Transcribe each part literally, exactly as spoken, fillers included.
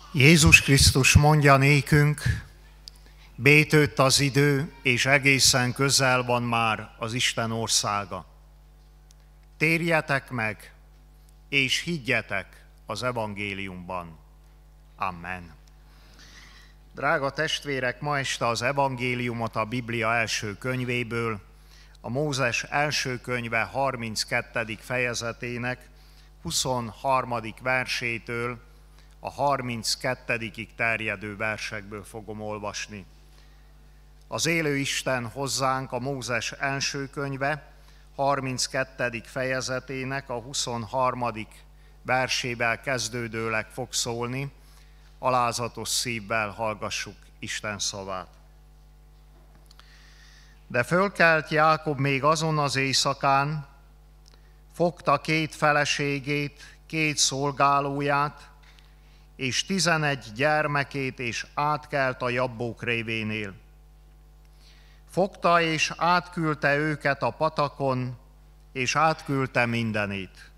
Jézus Krisztus mondja nékünk, bétőtt az idő, és egészen közel van már az Isten országa. Térjetek meg, és higgyetek az evangéliumban. Amen. Drága testvérek, ma este az evangéliumot a Biblia első könyvéből, a Mózes első könyve harminckettedik fejezetének huszonharmadik versétől a harminckettedikig terjedő versekből fogom olvasni. Az élő Isten hozzánk a Mózes első könyve harminckettedik fejezetének a huszonharmadik versével kezdődőleg fog szólni. Alázatos szívvel hallgassuk Isten szavát. De fölkelt Jákob még azon az éjszakán, fogta két feleségét, két szolgálóját, és tizenegy gyermekét, és átkelt a Jabbók révénél. Fogta és átküldte őket a patakon, és átküldte mindenét.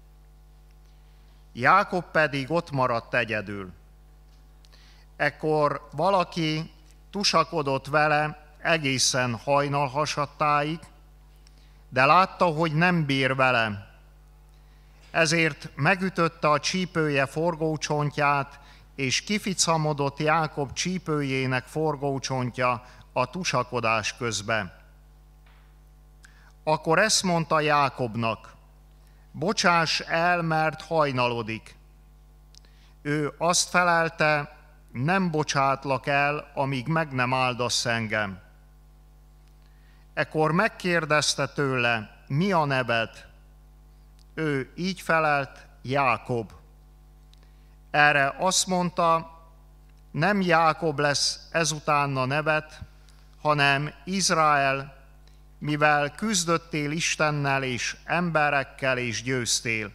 Jákob pedig ott maradt egyedül. Ekkor valaki tusakodott vele egészen hajnalhasadtáig, de látta, hogy nem bír vele. Ezért megütötte a csípője forgócsontját, és kificamodott Jákob csípőjének forgócsontja a tusakodás közben. Akkor ezt mondta Jákobnak: bocsáss el, mert hajnalodik. Ő azt felelte: nem bocsátlak el, amíg meg nem áldasz engem. Ekkor megkérdezte tőle: mi a neved? Ő így felelt: Jákob. Erre azt mondta: nem Jákob lesz ezután a nevet, hanem Izrael, mivel küzdöttél Istennel és emberekkel és győztél.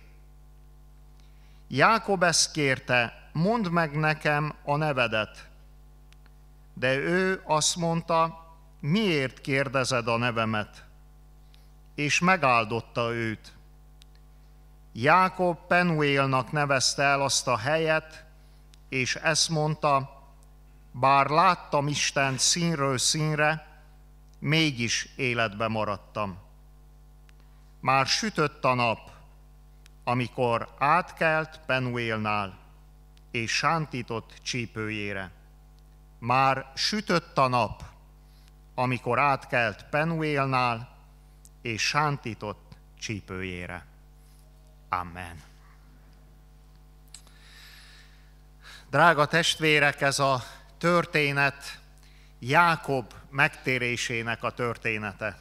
Jákob ezt kérte: mondd meg nekem a nevedet. De ő azt mondta: miért kérdezed a nevemet? És megáldotta őt. Jákob Penuélnak nevezte el azt a helyet, és ezt mondta: bár láttam Istent színről színre, mégis életbe maradtam. Már sütött a nap, amikor átkelt Penuélnál, és sántított csípőjére. Már sütött a nap, amikor átkelt Penuélnál, és sántított csípőjére. Amen. Drága testvérek, ez a történet Jákob megtérésének a története.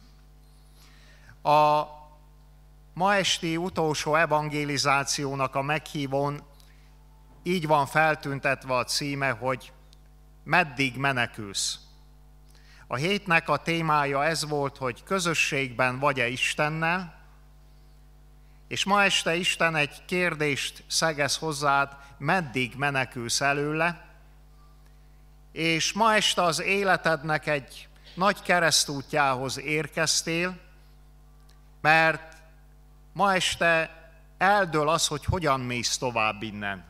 A ma esti utolsó evangelizációnak a meghívón így van feltüntetve a címe, hogy meddig menekülsz. A hétnek a témája ez volt, hogy közösségben vagy-e Istennel, és ma este Isten egy kérdést szegez hozzád: meddig menekülsz előle, és ma este az életednek egy nagy keresztútjához érkeztél, mert ma este eldől az, hogy hogyan mész tovább innen.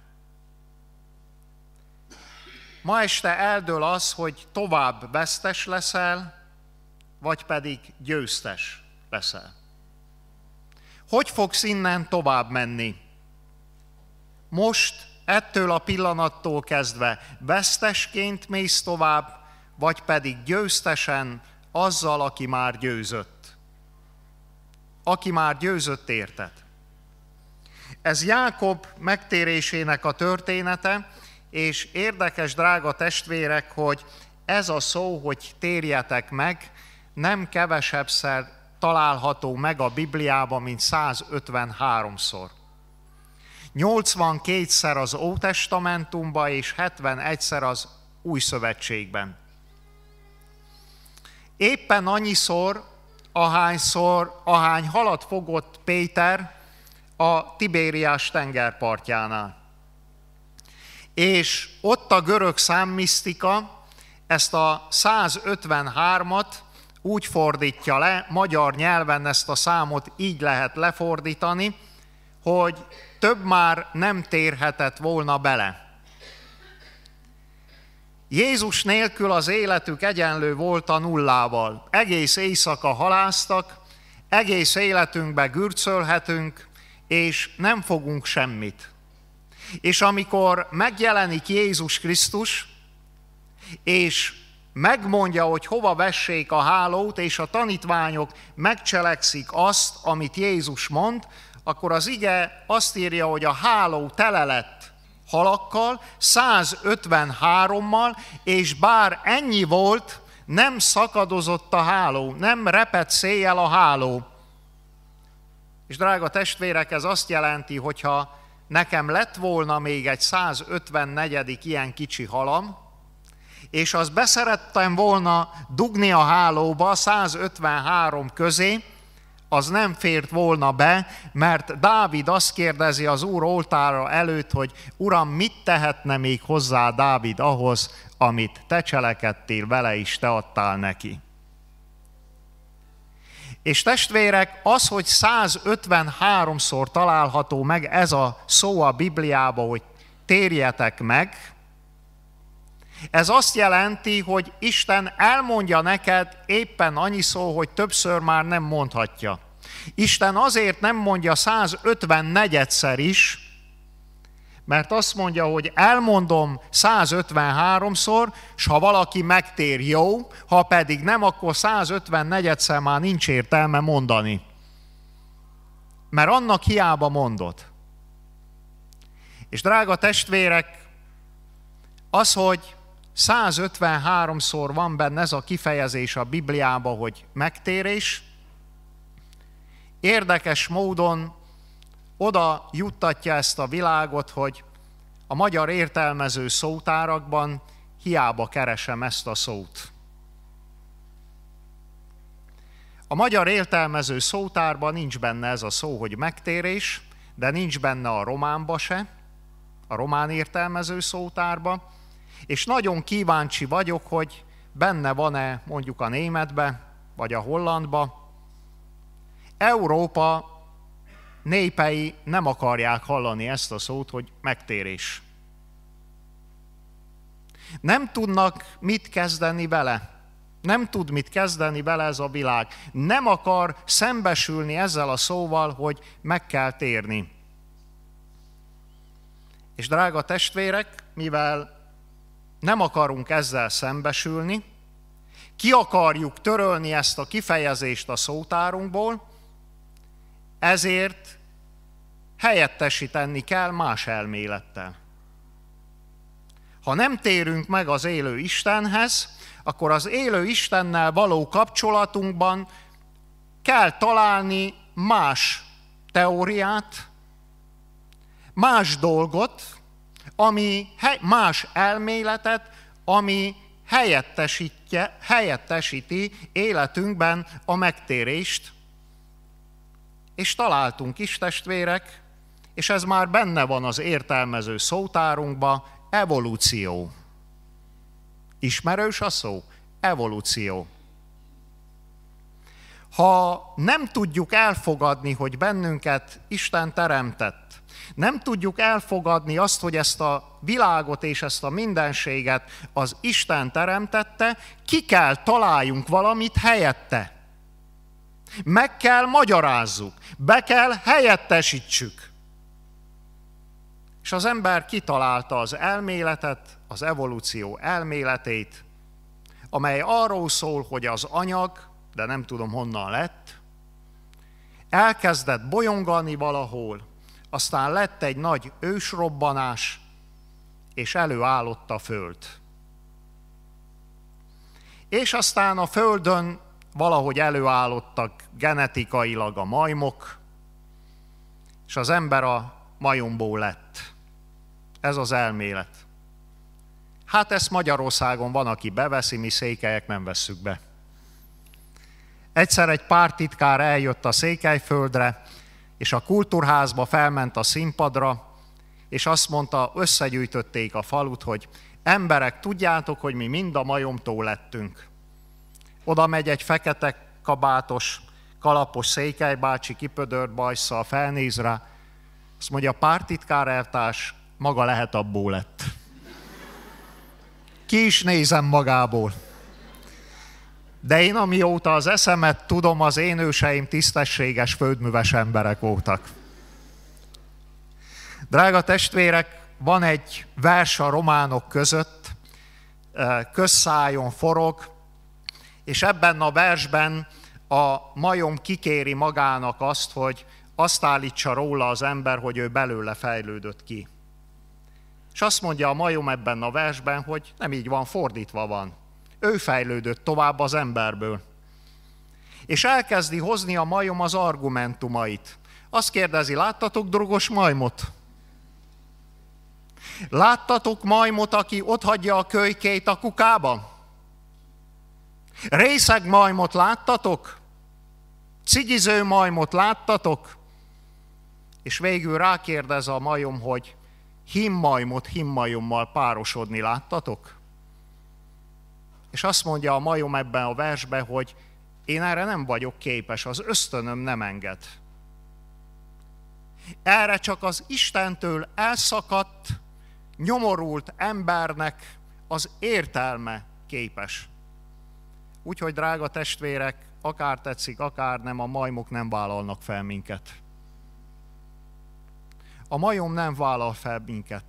Ma este eldől az, hogy tovább vesztes leszel, vagy pedig győztes leszel. Hogy fogsz innen tovább menni? Most, ettől a pillanattól kezdve vesztesként mész tovább, vagy pedig győztesen azzal, aki már győzött. Aki már győzött érted. Ez Jákob megtérésének a története, és érdekes, drága testvérek, hogy ez a szó, hogy térjetek meg, nem kevesebbszer található meg a Bibliában, mint százötvenháromszor. nyolcvankétszer az Ótestamentumban, és hetvenegyszer az Új Szövetségben. Éppen annyiszor, ahányszor, ahány halat fogott Péter a Tibériás tengerpartjánál. És ott a görög számmisztika ezt a százötvenhármat úgy fordítja le, magyar nyelven ezt a számot így lehet lefordítani, hogy több már nem térhetett volna bele. Jézus nélkül az életük egyenlő volt a nullával. Egész éjszaka haláztak, egész életünkbe gürcölhetünk, és nem fogunk semmit. És amikor megjelenik Jézus Krisztus, és megmondja, hogy hova vessék a hálót, és a tanítványok megcselekszik azt, amit Jézus mond, akkor az ige azt írja, hogy a háló tele lett halakkal, százötvenhárommal, és bár ennyi volt, nem szakadozott a háló, nem repett széjjel a háló. És drága testvérek, ez azt jelenti, hogyha nekem lett volna még egy százötvennegyedik ilyen kicsi halam, és azt beszerettem volna dugni a hálóba százötvenhárom közé, az nem fért volna be, mert Dávid azt kérdezi az Úr oltára előtt, hogy Uram, mit tehetne még hozzá Dávid ahhoz, amit te cselekedtél vele is, te adtál neki. És testvérek, az, hogy százötvenháromszor található meg ez a szó a Bibliában, hogy térjetek meg, ez azt jelenti, hogy Isten elmondja neked éppen annyi szó, hogy többször már nem mondhatja. Isten azért nem mondja százötvennegyedszer is, mert azt mondja, hogy elmondom százötvenháromszor, és ha valaki megtér, jó, ha pedig nem, akkor százötvennegyedszer már nincs értelme mondani. Mert annak hiába mondod. És drága testvérek, az, hogy százötvenháromszor van benne ez a kifejezés a Bibliában, hogy megtérés, érdekes módon oda juttatja ezt a világot, hogy a magyar értelmező szótárakban hiába keresem ezt a szót. A magyar értelmező szótárban nincs benne ez a szó, hogy megtérés, de nincs benne a románba se, a román értelmező szótárban, és nagyon kíváncsi vagyok, hogy benne van-e mondjuk a németbe, vagy a hollandba. Európa népei nem akarják hallani ezt a szót, hogy megtérés. Nem tudnak mit kezdeni vele. Nem tud mit kezdeni vele ez a világ. Nem akar szembesülni ezzel a szóval, hogy meg kell térni. És drága testvérek, mivel nem akarunk ezzel szembesülni, ki akarjuk törölni ezt a kifejezést a szótárunkból, ezért helyettesíteni kell más elmélettel. Ha nem térünk meg az élő Istenhez, akkor az élő Istennel való kapcsolatunkban kell találni más teóriát, más dolgot, ami más elméletet, ami helyettesíti életünkben a megtérést. És találtunk is, testvérek, és ez már benne van az értelmező szótárunkban, evolúció. Ismerős a szó? Evolúció. Ha nem tudjuk elfogadni, hogy bennünket Isten teremtett, nem tudjuk elfogadni azt, hogy ezt a világot és ezt a mindenséget az Isten teremtette, ki kell találjunk valamit helyette. Meg kell magyarázzuk, be kell helyettesítsük. És az ember kitalálta az elméletet, az evolúció elméletét, amely arról szól, hogy az anyag, de nem tudom honnan lett, elkezdett bolyongani valahol, aztán lett egy nagy ősrobbanás, és előállott a Föld. És aztán a Földön valahogy előállottak genetikailag a majmok, és az ember a majomból lett. Ez az elmélet. Hát ezt Magyarországon van, aki beveszi, mi székelyek nem vesszük be. Egyszer egy pártitkár eljött a Székelyföldre, és a kultúrházba felment a színpadra, és azt mondta, összegyűjtötték a falut, hogy emberek, tudjátok, hogy mi mind a majomtól lettünk. Oda megy egy fekete kabátos, kalapos székelybácsi, kipödört bajsszal, felnéz rá, azt mondja, pártitkár eltárs, maga lehet abból lett. ki is nézem magából. De én amióta az eszemet tudom, az én őseim tisztességes, földműves emberek voltak. Drága testvérek, van egy vers a románok között, közszájon forog, és ebben a versben a majom kikéri magának azt, hogy azt állítsa róla az ember, hogy ő belőle fejlődött ki. És azt mondja a majom ebben a versben, hogy nem így van, fordítva van. Ő fejlődött tovább az emberből. És elkezdi hozni a majom az argumentumait. Azt kérdezi, láttatok drogos majmot? Láttatok majmot, aki otthagyja a kölykét a kukába? Részeg majmot láttatok? Cigiző majmot láttatok? És végül rákérdez a majom, hogy himmajmot himmajommal párosodni láttatok? És azt mondja a majom ebben a versben, hogy én erre nem vagyok képes, az ösztönöm nem enged. Erre csak az Istentől elszakadt, nyomorult embernek az értelme képes. Úgyhogy, drága testvérek, akár tetszik, akár nem, a majmok nem vállalnak fel minket. A majom nem vállal fel minket.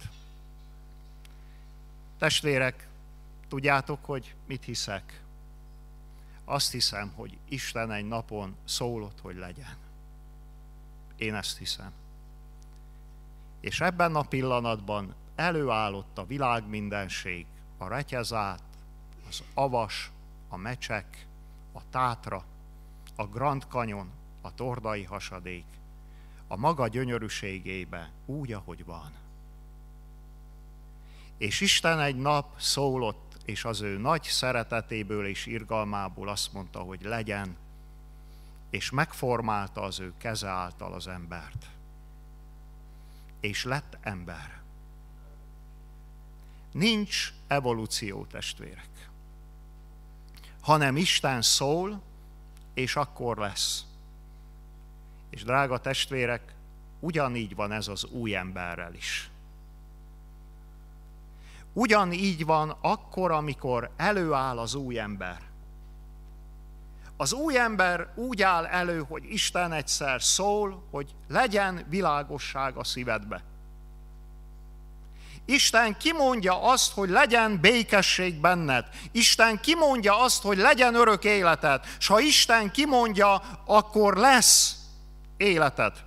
Testvérek, tudjátok, hogy mit hiszek? Azt hiszem, hogy Isten egy napon szólott, hogy legyen. Én ezt hiszem. És ebben a pillanatban előállott a világ mindenség, a Retyezát, az Avas, a Mecsek, a Tátra, a Grand Canyon, a Tordai hasadék, a maga gyönyörűségébe, úgy, ahogy van. És Isten egy nap szólott, és az ő nagy szeretetéből és irgalmából azt mondta, hogy legyen, és megformálta az ő keze által az embert. És lett ember. Nincs evolúció, testvérek, hanem Isten szól, és akkor lesz. És drága testvérek, ugyanígy van ez az új emberrel is. Ugyanígy van akkor, amikor előáll az új ember. Az új ember úgy áll elő, hogy Isten egyszer szól, hogy legyen világosság a szívedbe. Isten kimondja azt, hogy legyen békesség benned. Isten kimondja azt, hogy legyen örök életed. És ha Isten kimondja, akkor lesz életed.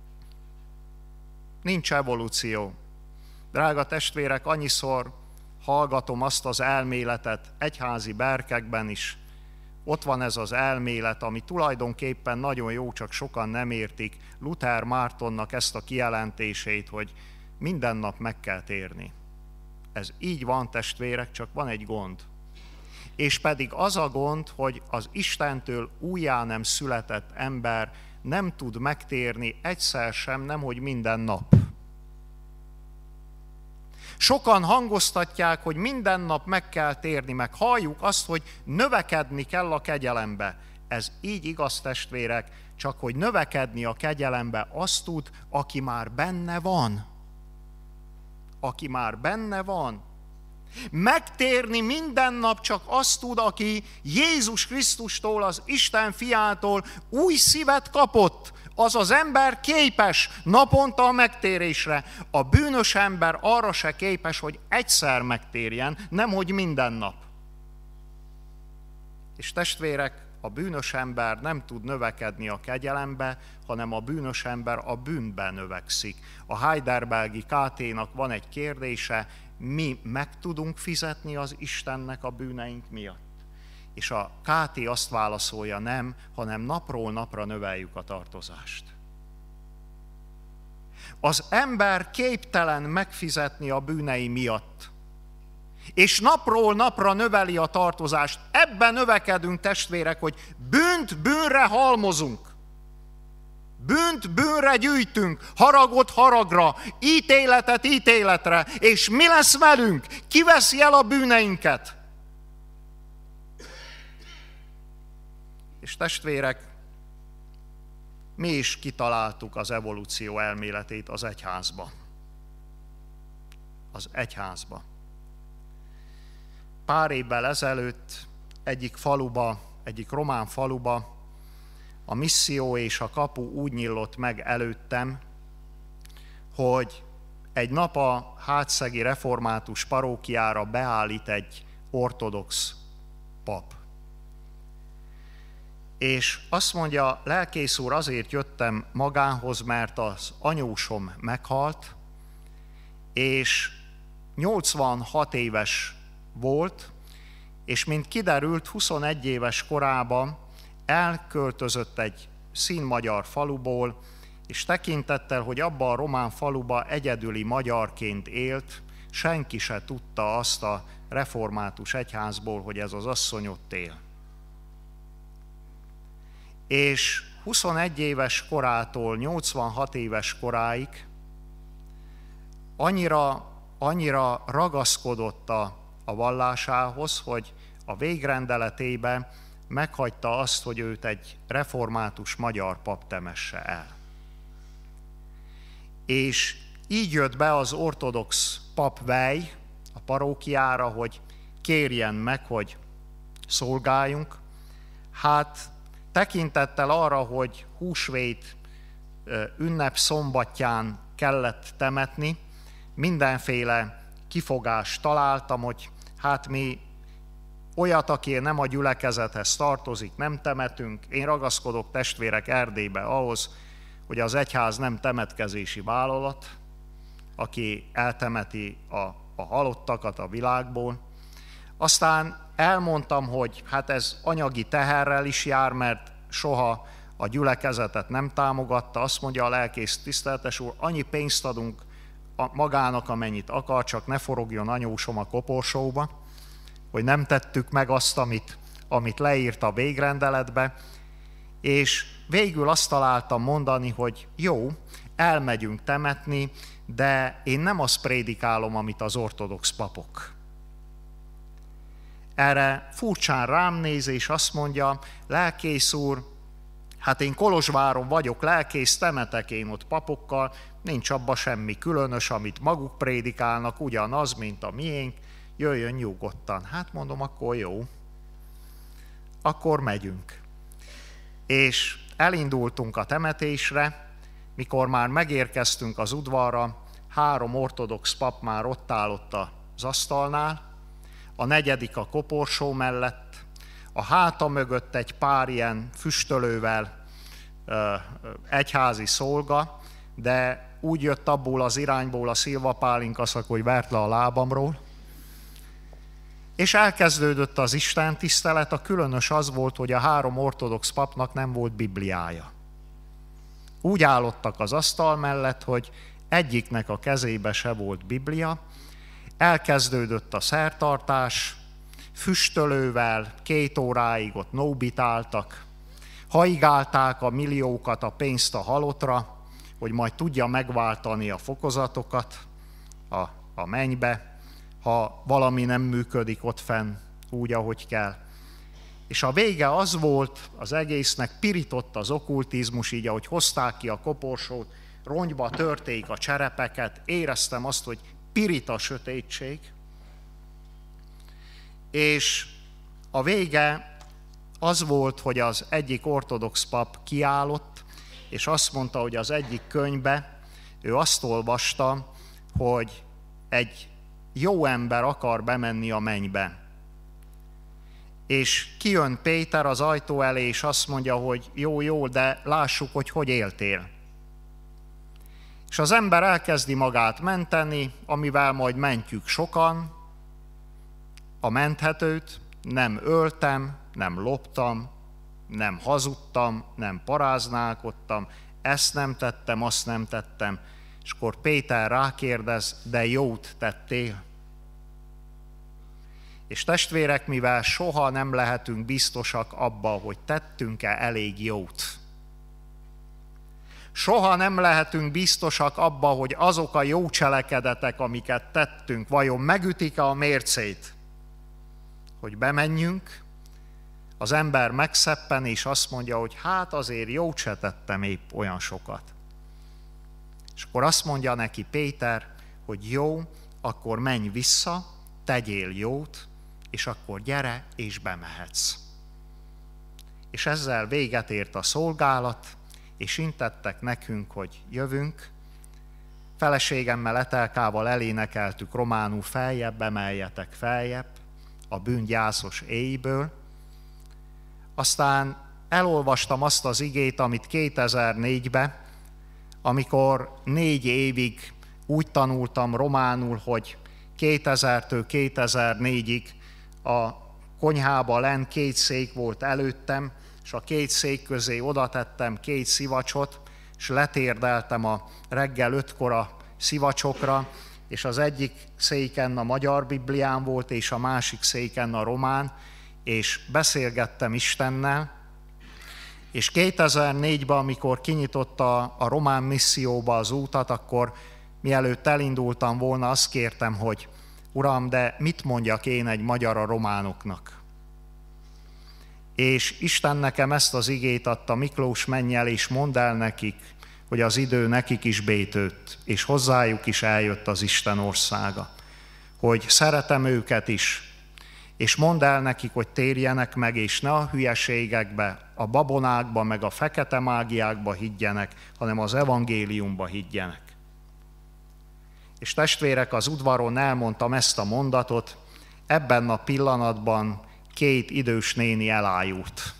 Nincs evolúció. Drága testvérek, annyiszor hallgatom azt az elméletet egyházi berkekben is. Ott van ez az elmélet, ami tulajdonképpen nagyon jó, csak sokan nem értik. Luther Mártonnak ezt a kijelentését, hogy minden nap meg kell térni. Ez így van, testvérek, csak van egy gond. És pedig az a gond, hogy az Istentől újjá nem született ember nem tud megtérni egyszer sem, nemhogy minden nap. Sokan hangoztatják, hogy minden nap meg kell térni, meg halljuk azt, hogy növekedni kell a kegyelembe. Ez így igaz, testvérek, csak hogy növekedni a kegyelembe azt tud, aki már benne van. Aki már benne van. Megtérni minden nap csak azt tud, aki Jézus Krisztustól, az Isten fiától új szívet kapott. Az az ember képes naponta a megtérésre. A bűnös ember arra se képes, hogy egyszer megtérjen, nemhogy minden nap. És testvérek, a bűnös ember nem tud növekedni a kegyelembe, hanem a bűnös ember a bűnben növekszik. A heidelbergi ká té-nak van egy kérdése, mi meg tudunk fizetni az Istennek a bűneink miatt? És a ká té azt válaszolja, nem, hanem napról napra növeljük a tartozást. Az ember képtelen megfizetni a bűnei miatt, és napról napra növeli a tartozást. Ebben növekedünk, testvérek, hogy bűnt bűnre halmozunk. Bűnt bűnre gyűjtünk, haragot haragra, ítéletet ítéletre, és mi lesz velünk? Ki veszi el a bűneinket? És testvérek, mi is kitaláltuk az evolúció elméletét az egyházba. Az egyházba. pár évvel ezelőtt egyik faluba, egyik román faluba a misszió és a kapu úgy nyílott meg előttem, hogy egy nap a hátszegi református parókiára beállít egy ortodox pap. És azt mondja, lelkész úr, azért jöttem magához, mert az anyósom meghalt, és nyolcvanhat éves volt, és mint kiderült, huszonegy éves korában elköltözött egy színmagyar faluból, és tekintettel, hogy abban a román faluba egyedüli magyarként élt, senki se tudta azt a református egyházból, hogy ez az asszony ott él. És huszonegy éves korától nyolcvanhat éves koráig annyira, annyira ragaszkodott a, a vallásához, hogy a végrendeletében meghagyta azt, hogy őt egy református magyar pap temesse el. És így jött be az ortodox pap Vej a parókiára, hogy kérjen meg, hogy szolgáljunk. Hát tekintettel arra, hogy húsvét ünnep szombatján kellett temetni, mindenféle kifogást találtam, hogy hát mi olyat, aki nem a gyülekezethez tartozik, nem temetünk. Én ragaszkodok, testvérek, Erdélybe ahhoz, hogy az egyház nem temetkezési vállalat, aki eltemeti a, a halottakat a világból. Aztán elmondtam, hogy hát ez anyagi teherrel is jár, mert soha a gyülekezetet nem támogatta. Azt mondja a lelkész, tiszteletes úr, annyi pénzt adunk magának, amennyit akar, csak ne forogjon anyósom a koporsóba, hogy nem tettük meg azt, amit, amit leírt a végrendeletbe, és végül azt találtam mondani, hogy jó, elmegyünk temetni, de én nem azt prédikálom, amit az ortodox papok. Erre furcsán rám néz, és azt mondja, lelkész úr, hát én Kolozsváron vagyok, lelkész, temetek én ott papokkal, nincs abban semmi különös, amit maguk prédikálnak, ugyanaz, mint a miénk, jöjjön nyugodtan. Hát mondom, akkor jó, akkor megyünk. És elindultunk a temetésre, mikor már megérkeztünk az udvarra, három ortodox pap már ott állott az asztalnál, a negyedik a koporsó mellett, a háta mögött egy pár ilyen füstölővel egyházi szolga, de úgy jött abból az irányból a szilvapálinkaszak, hogy vert le a lábamról. És elkezdődött az Isten tisztelet, a különös az volt, hogy a három ortodox papnak nem volt Bibliája. Úgy állottak az asztal mellett, hogy egyiknek a kezébe se volt Biblia, elkezdődött a szertartás, füstölővel két óráig ott nóbitáltak, haigálták a milliókat, a pénzt a halottra, hogy majd tudja megváltani a fokozatokat a, a mennybe, ha valami nem működik ott fenn úgy, ahogy kell. És a vége az volt az egésznek, pirított az okkultizmus, így ahogy hozták ki a koporsót, rongyba törték a cserepeket, éreztem azt, hogy pirít a sötétség, és a vége az volt, hogy az egyik ortodox pap kiállott, és azt mondta, hogy az egyik könyvbe ő azt olvasta, hogy egy jó ember akar bemenni a mennybe. És kijön Péter az ajtó elé, és azt mondja, hogy jó, jó, de lássuk, hogy hogy éltél. És az ember elkezdi magát menteni, amivel majd mentjük sokan, a menthetőt, nem öltem, nem loptam, nem hazudtam, nem paráználkodtam, ezt nem tettem, azt nem tettem. És akkor Péter rákérdez, de jót tettél? És testvérek, mivel soha nem lehetünk biztosak abba, hogy tettünk-e elég jót. Soha nem lehetünk biztosak abba, hogy azok a jó cselekedetek, amiket tettünk, vajon megütik-e a mércét, hogy bemenjünk, az ember megszeppen, és azt mondja, hogy hát azért jót se tettem épp olyan sokat. És akkor azt mondja neki Péter, hogy jó, akkor menj vissza, tegyél jót, és akkor gyere, és bemehetsz. És ezzel véget ért a szolgálat, és intettek nekünk, hogy jövünk. Feleségemmel, Etelkával elénekeltük románul, feljebb, emeljetek feljebb, a bűngyászos éjből. Aztán elolvastam azt az igét, amit kétezer-négyben, amikor négy évig úgy tanultam románul, hogy kétezertől kétezer-négyig a konyhába lent két szék volt előttem, és a két szék közé oda tettem két szivacsot, és letérdeltem a reggel ötkor a szivacsokra, és az egyik széken a magyar Biblián volt, és a másik széken a román, és beszélgettem Istennel, és kétezer-négyben, amikor kinyitotta a román misszióba az útat, akkor mielőtt elindultam volna, azt kértem, hogy Uram, de mit mondjak én egy magyar a románoknak? És Isten nekem ezt az igét adta: Miklós, menj el és mondd el nekik, hogy az idő nekik is bétőtt, és hozzájuk is eljött az Isten országa. Hogy szeretem őket is, és mondd el nekik, hogy térjenek meg, és ne a hülyeségekbe, a babonákba, meg a fekete mágiákba higgyenek, hanem az evangéliumba higgyenek. És testvérek, az udvaron elmondtam ezt a mondatot, ebben a pillanatban két idős néni elájult.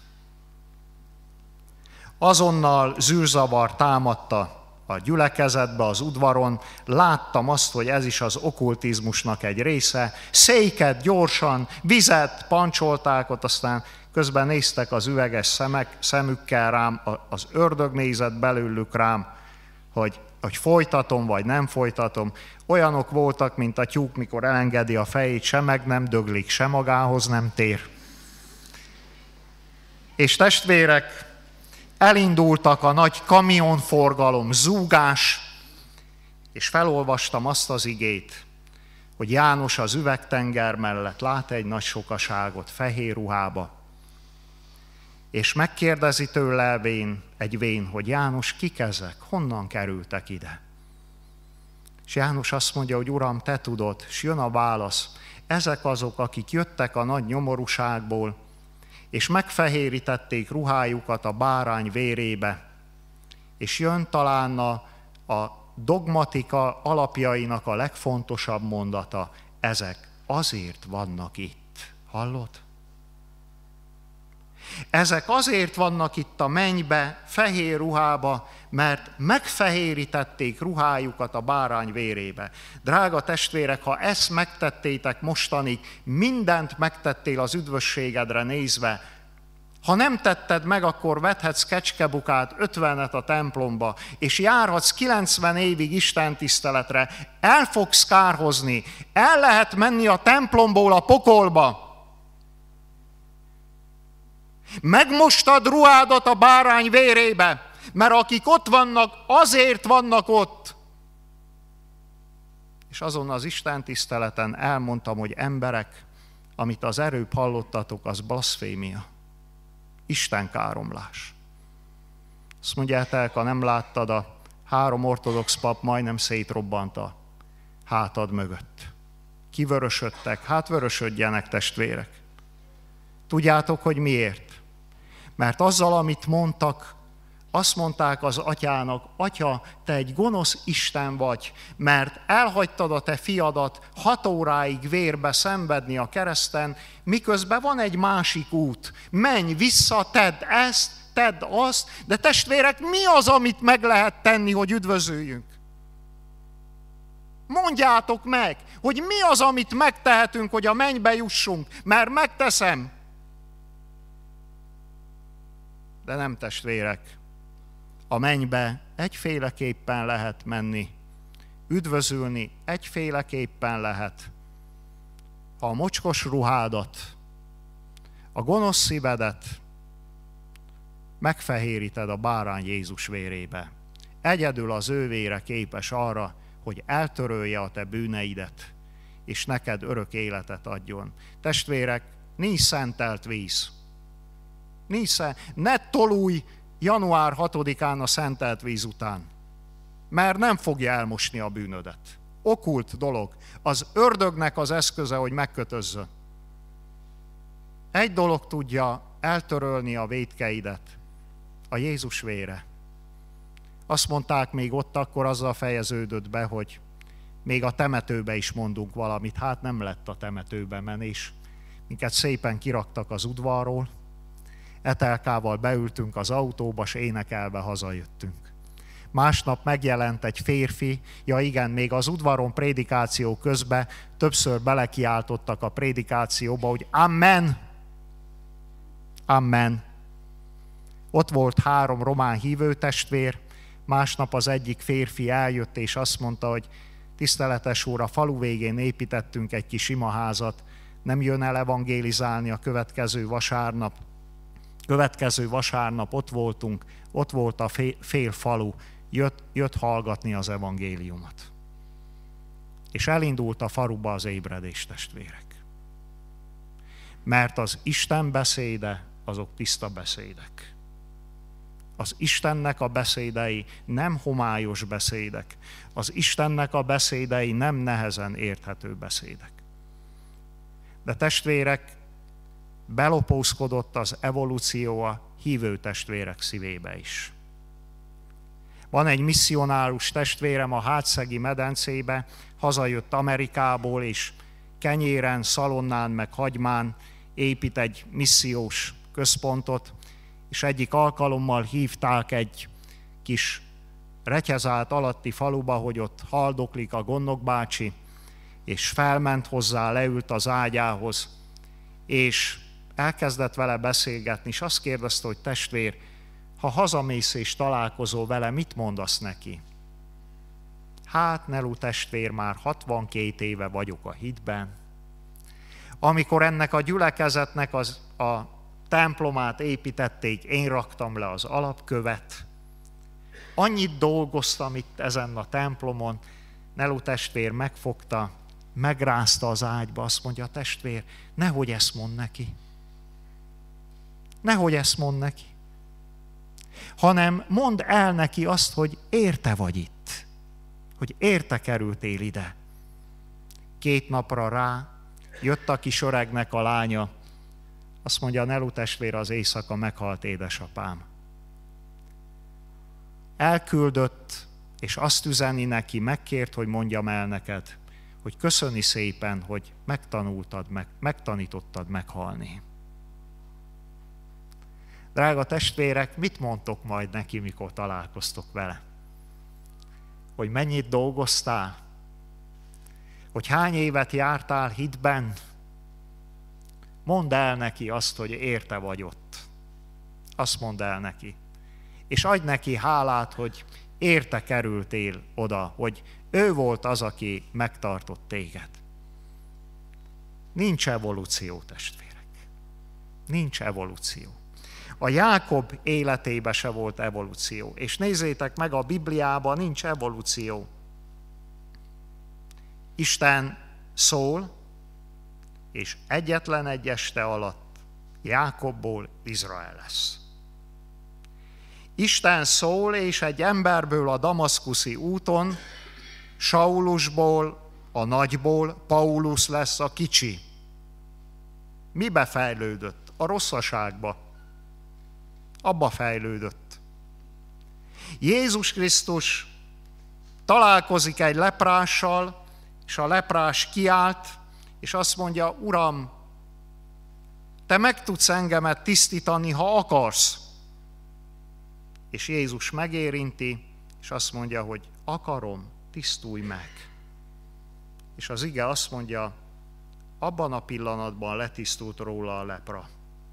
Azonnal zűrzavar támadta a gyülekezetbe, az udvaron, láttam azt, hogy ez is az okkultizmusnak egy része. Széket gyorsan, vizet pancsolták ott, aztán közben néztek az üveges szemek, szemükkel rám, az ördög nézett belőlük rám, hogy, hogy folytatom, vagy nem folytatom. Olyanok voltak, mint a tyúk, mikor elengedi a fejét, se meg nem döglik, se magához nem tér. És testvérek, elindultak a nagy kamionforgalom, zúgás, és felolvastam azt az igét, hogy János az üvegtenger mellett lát egy nagy sokaságot fehér ruhába, és megkérdezi tőle vén, egy vén, hogy János, kik ezek, honnan kerültek ide? És János azt mondja, hogy Uram, te tudod, és jön a válasz, ezek azok, akik jöttek a nagy nyomorúságból, és megfehérítették ruhájukat a bárány vérébe, és jön talán a, a dogmatika alapjainak a legfontosabb mondata, ezek azért vannak itt. Hallod? Ezek azért vannak itt a mennybe, fehér ruhába, mert megfehérítették ruhájukat a bárány vérébe. Drága testvérek, ha ezt megtettétek mostanig, mindent megtettél az üdvösségedre nézve. Ha nem tetted meg, akkor vethetsz kecskebukát, ötvenet a templomba, és járhatsz kilencven évig Isten tiszteletre, el fogsz kárhozni, el lehet menni a templomból a pokolba. Megmostad ruhádat a bárány vérébe, mert akik ott vannak, azért vannak ott. És azon az Isten tiszteleten elmondtam, hogy emberek, amit az előbb hallottatok, az blaszfémia. Isten káromlás. Azt mondja, Etelka, nem láttad, a három ortodox pap majdnem szétrobbant a hátad mögött. Kivörösödtek, hát vörösödjenek, testvérek. Tudjátok, hogy miért? Mert azzal, amit mondtak, azt mondták az atyának, Atya, te egy gonosz Isten vagy, mert elhagytad a te fiadat hat óráig vérbe szenvedni a kereszten, miközben van egy másik út. Menj vissza, tedd ezt, tedd azt, de testvérek, mi az, amit meg lehet tenni, hogy üdvözöljünk? Mondjátok meg, hogy mi az, amit megtehetünk, hogy a mennybe jussunk, mert megteszem. De nem, testvérek, a mennybe egyféleképpen lehet menni, üdvözülni egyféleképpen lehet. Ha a mocskos ruhádat, a gonosz szívedet megfehéríted a bárány Jézus vérébe, egyedül az ő vére képes arra, hogy eltörölje a te bűneidet, és neked örök életet adjon. Testvérek, nincs szentelt víz. Nincs szent, ne tolulj január hatodikán a szentelt víz után, mert nem fogja elmosni a bűnödet. Okkult dolog. Az ördögnek az eszköze, hogy megkötözzön. Egy dolog tudja eltörölni a vétkeidet, a Jézus vére. Azt mondták még ott, akkor azzal fejeződött be, hogy még a temetőbe is mondunk valamit. Hát nem lett a temetőbe menés. Minket szépen kiraktak az udvarról, Etelkával beültünk az autóba, s énekelve hazajöttünk. Másnap megjelent egy férfi, ja igen, még az udvaron prédikáció közben többször belekiáltottak a prédikációba, hogy amen, amen. Ott volt három román hívőtestvér, másnap az egyik férfi eljött és azt mondta, hogy tiszteletes úr, a falu végén építettünk egy kis imaházat, nem jön el evangélizálni a következő vasárnap. Következő vasárnap ott voltunk, ott volt a fél, fél falu, jött, jött hallgatni az evangéliumot. És elindult a faluba az ébredés, testvérek. Mert az Isten beszéde, azok tiszta beszédek. Az Istennek a beszédei nem homályos beszédek. Az Istennek a beszédei nem nehezen érthető beszédek. De testvérek, belopózkodott az evolúció a hívő testvérek szívébe is. Van egy misszionárus testvérem a Hátszegi medencébe, hazajött Amerikából, és kenyéren, szalonnán, meg hagymán épít egy missziós központot, és egyik alkalommal hívták egy kis Retyezált alatti faluba, hogy ott haldoklik a Gondok bácsi, és felment hozzá, leült az ágyához, és elkezdett vele beszélgetni, és azt kérdezte, hogy testvér, ha hazamész és találkozol vele, mit mondasz neki? Hát, Nelu testvér, már hatvankét éve vagyok a hitben. Amikor ennek a gyülekezetnek az, a templomát építették, én raktam le az alapkövet. Annyit dolgoztam itt ezen a templomon, Nelu testvér megfogta, megrázta az ágyba, azt mondja, testvér, nehogy ezt mond neki. Nehogy ezt mond neki. Hanem mondd el neki azt, hogy érte vagy itt. Hogy érte kerültél ide. Két napra rá jött a kis öregnek a lánya, azt mondja, Nelu testvér, az éjszaka meghalt édesapám. Elküldött, és azt üzeni neki, megkért, hogy mondjam el neked, hogy köszöni szépen, hogy megtanultad, meg, megtanítottad meghalni. Drága testvérek, mit mondtok majd neki, mikor találkoztok vele? Hogy mennyit dolgoztál? Hogy hány évet jártál hitben? Mondd el neki azt, hogy érte vagy ott. Azt mondd el neki. És adj neki hálát, hogy érte kerültél oda, hogy ő volt az, aki megtartott téged. Nincs evolúció, testvérek. Nincs evolúció. A Jákob életében se volt evolúció. És nézzétek meg, a Bibliában nincs evolúció. Isten szól, és egyetlen egy este alatt Jákobból Izrael lesz. Isten szól, és egy emberből a damaszkuszi úton, Saulusból, a nagyból Paulus lesz a kicsi. Mibe fejlődött? A rosszaságba. Abba fejlődött. Jézus Krisztus találkozik egy leprással, és a leprás kiált, és azt mondja, Uram, te meg tudsz engemet tisztítani, ha akarsz. És Jézus megérinti, és azt mondja, hogy akarom, tisztulj meg. És az ige azt mondja, abban a pillanatban letisztult róla a lepra.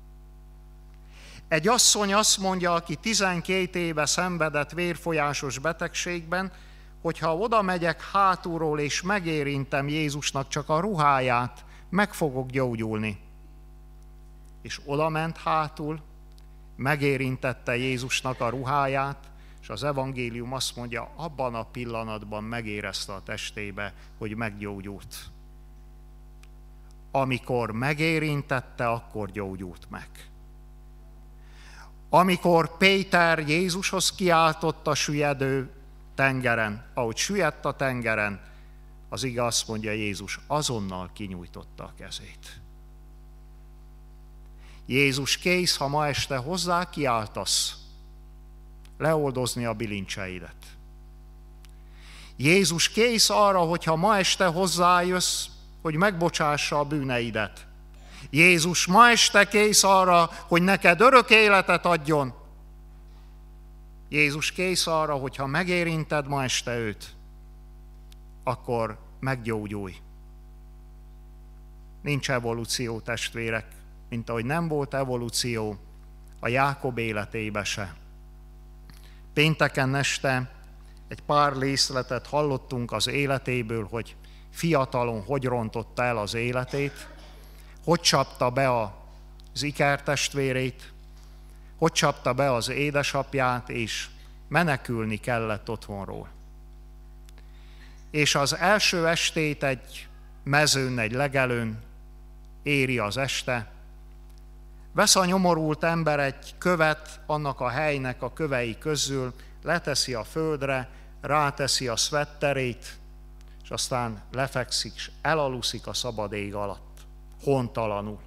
Egy asszony azt mondja, aki tizenkét éve szenvedett vérfolyásos betegségben, hogy ha oda megyek hátulról és megérintem Jézusnak csak a ruháját, meg fogok gyógyulni. És oda ment hátul, megérintette Jézusnak a ruháját, és az evangélium azt mondja, abban a pillanatban megérezte a testébe, hogy meggyógyult. Amikor megérintette, akkor gyógyult meg. Amikor Péter Jézushoz kiáltott a süllyedő tengeren, ahogy süllyedt a tengeren, az ige azt mondja, Jézus azonnal kinyújtotta a kezét. Jézus kész, ha ma este hozzá kiáltasz, leoldozni a bilincseidet. Jézus kész arra, hogyha ma este hozzájössz, hogy megbocsássa a bűneidet. Jézus ma este kész arra, hogy neked örök életet adjon. Jézus kész arra, hogyha megérinted ma este őt, akkor meggyógyulj. Nincs evolúció, testvérek, mint ahogy nem volt evolúció a Jákob életébe se. Pénteken este egy pár részletet hallottunk az életéből, hogy fiatalon hogy rontotta el az életét, hogy csapta be az ikertestvérét, hogy csapta be az édesapját, és menekülni kellett otthonról. És az első estét egy mezőn, egy legelőn éri az este, vesz a nyomorult ember egy követ annak a helynek a kövei közül, leteszi a földre, ráteszi a szvetterét, és aztán lefekszik, és elaluszik a szabad ég alatt, hontalanul.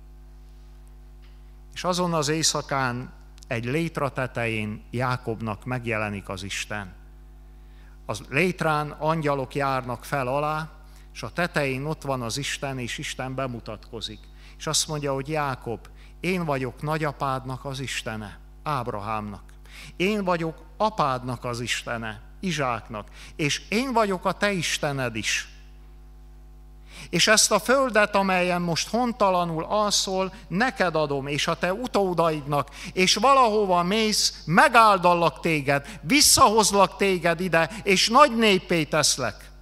És azon az éjszakán egy létra tetején Jákobnak megjelenik az Isten. Az létrán angyalok járnak fel alá, és a tetején ott van az Isten, és Isten bemutatkozik. És azt mondja, hogy Jákob, én vagyok nagyapádnak az Istene, Ábrahámnak. Én vagyok apádnak az Istene, Izsáknak, és én vagyok a te Istened is. És ezt a földet, amelyen most hontalanul alszol, neked adom, és a te utódaidnak, és valahova mész, megáldallak téged, visszahozlak téged ide, és nagy néppé teszlek.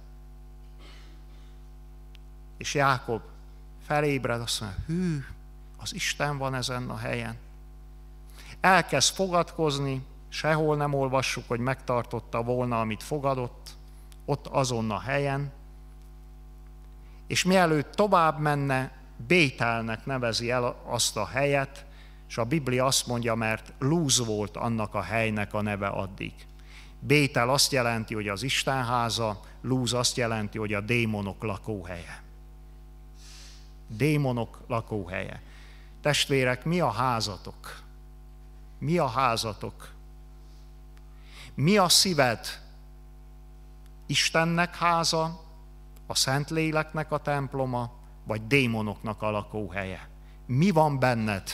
És Jákob felébred, azt mondja, hű, az Isten van ezen a helyen. Elkezd fogadkozni, sehol nem olvassuk, hogy megtartotta volna, amit fogadott, ott azon a helyen, és mielőtt tovább menne, Bételnek nevezi el azt a helyet, és a Biblia azt mondja, mert Lúz volt annak a helynek a neve addig. Bétel azt jelenti, hogy az Istenháza, Lúz azt jelenti, hogy a démonok lakóhelye. Démonok lakóhelye. Testvérek, mi a házatok? Mi a házatok? Mi a szíved? Istennek háza, a Szentléleknek a temploma, vagy démonoknak a lakóhelye? Mi van benned?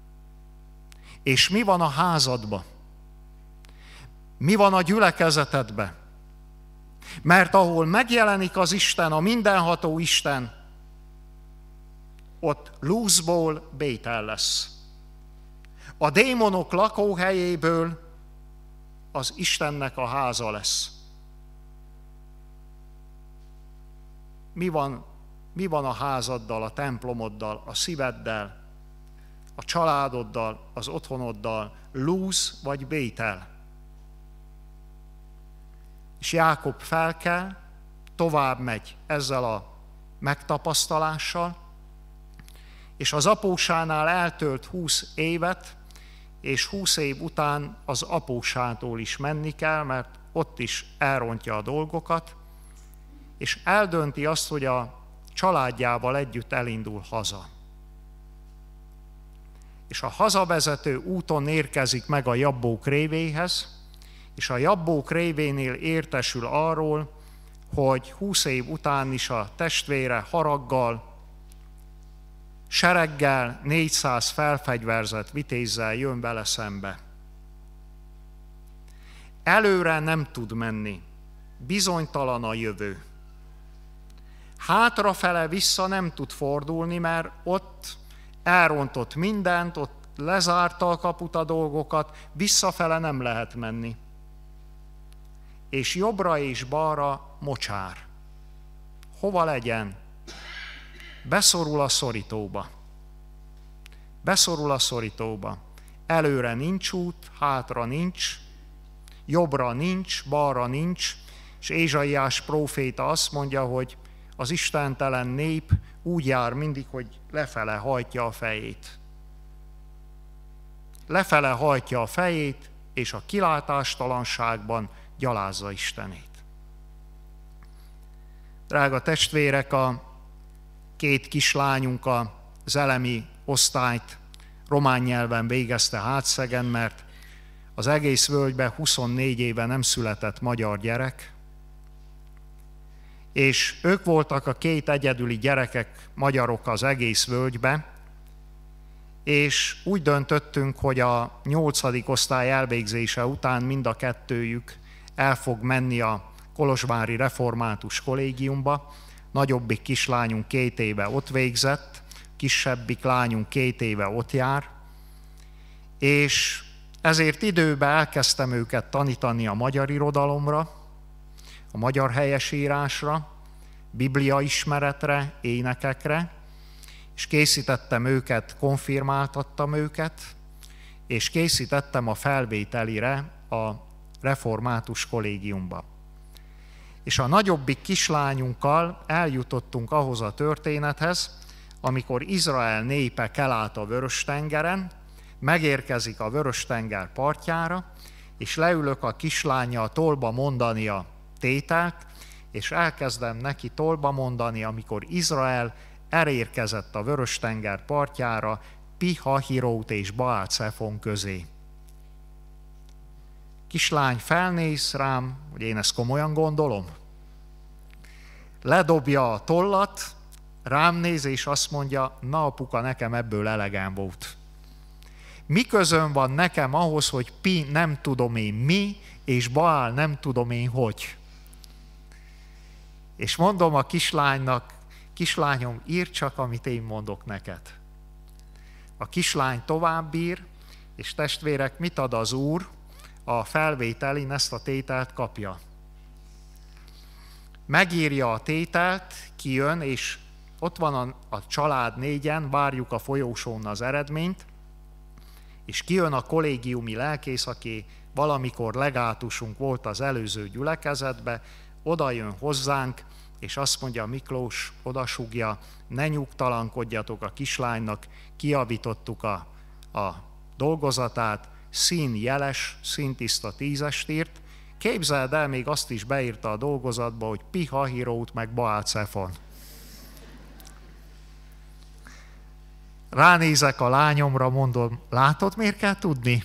És mi van a házadban? Mi van a gyülekezetedben? Mert ahol megjelenik az Isten, a mindenható Isten, ott Lúzból Bétel lesz. A démonok lakóhelyéből az Istennek a háza lesz. Mi van, mi van a házaddal, a templomoddal, a szíveddel, a családoddal, az otthonoddal, Lúz vagy Bétel? És Jákob felkel, tovább megy ezzel a megtapasztalással, és az apósánál eltölt húsz évet, és húsz év után az apósától is menni kell, mert ott is elrontja a dolgokat, és eldönti azt, hogy a családjával együtt elindul haza. És a hazavezető úton érkezik meg a Jabbók révéhez, és a Jabbók révénél értesül arról, hogy húsz év után is a testvére haraggal, sereggel, négyszáz felfegyverzett vitézzel jön vele szembe. Előre nem tud menni, bizonytalan a jövő. Hátrafele vissza nem tud fordulni, mert ott elrontott mindent, ott lezárta a kaput a dolgokat, visszafele nem lehet menni. És jobbra és balra mocsár. Hova legyen? Beszorul a szorítóba. Beszorul a szorítóba. Előre nincs út, hátra nincs, jobbra nincs, balra nincs, és Ézsaiás próféta azt mondja, hogy az istentelen nép úgy jár mindig, hogy lefele hajtja a fejét. Lefele hajtja a fejét, és a kilátástalanságban gyalázza Istenét. Drága testvérek, a két kislányunk az elemi osztályt román nyelven végezte Hátszegen, mert az egész völgyben huszonnégy éve nem született magyar gyerek, és ők voltak a két egyedüli gyerekek, magyarok az egész völgyben, és úgy döntöttünk, hogy a nyolcadik osztály elvégzése után mind a kettőjük el fog menni a kolozsvári református kollégiumba. Nagyobbik kislányunk két éve ott végzett, kisebbik lányunk két éve ott jár, és ezért időben elkezdtem őket tanítani a magyar irodalomra, a magyar helyesírásra, biblia ismeretre, énekekre, és készítettem őket, konfirmáltattam őket, és készítettem a felvételire a református kollégiumba. És a nagyobbik kislányunkkal eljutottunk ahhoz a történethez, amikor Izrael népe kelát a Vörös-tengeren, megérkezik a Vörös-tenger partjára, és leülök a kislánnyal tolba mondani a tételt, és elkezdem neki tolba mondani, amikor Izrael elérkezett a Vörös-tenger partjára, Pi-hahirót és Baál-cefon közé. Kislány felnéz rám, hogy én ezt komolyan gondolom. Ledobja a tollat, rám néz, és azt mondja, na apuka, nekem ebből elegem volt. Mi közön van nekem ahhoz, hogy Pi nem tudom én mi, és Baál nem tudom én hogy. És mondom a kislánynak, kislányom, írd csak, amit én mondok neked. A kislány tovább ír, és testvérek, mit ad az Úr? A felvételin ezt a tételt kapja. Megírja a tételt, kijön, és ott van a, a család négyen, várjuk a folyósón az eredményt, és kijön a kollégiumi lelkész, aki valamikor legátusunk volt az előző gyülekezetbe, oda jön hozzánk, és azt mondja, Miklós, odasúgja, ne nyugtalankodjatok a kislánynak, kijavítottuk a, a dolgozatát, színjeles, színtiszta tízest írt. Képzeld el, még azt is beírta a dolgozatba, hogy Pi-hahirót meg Baál-cefon. Ránézek a lányomra, mondom, látod, miért kell tudni?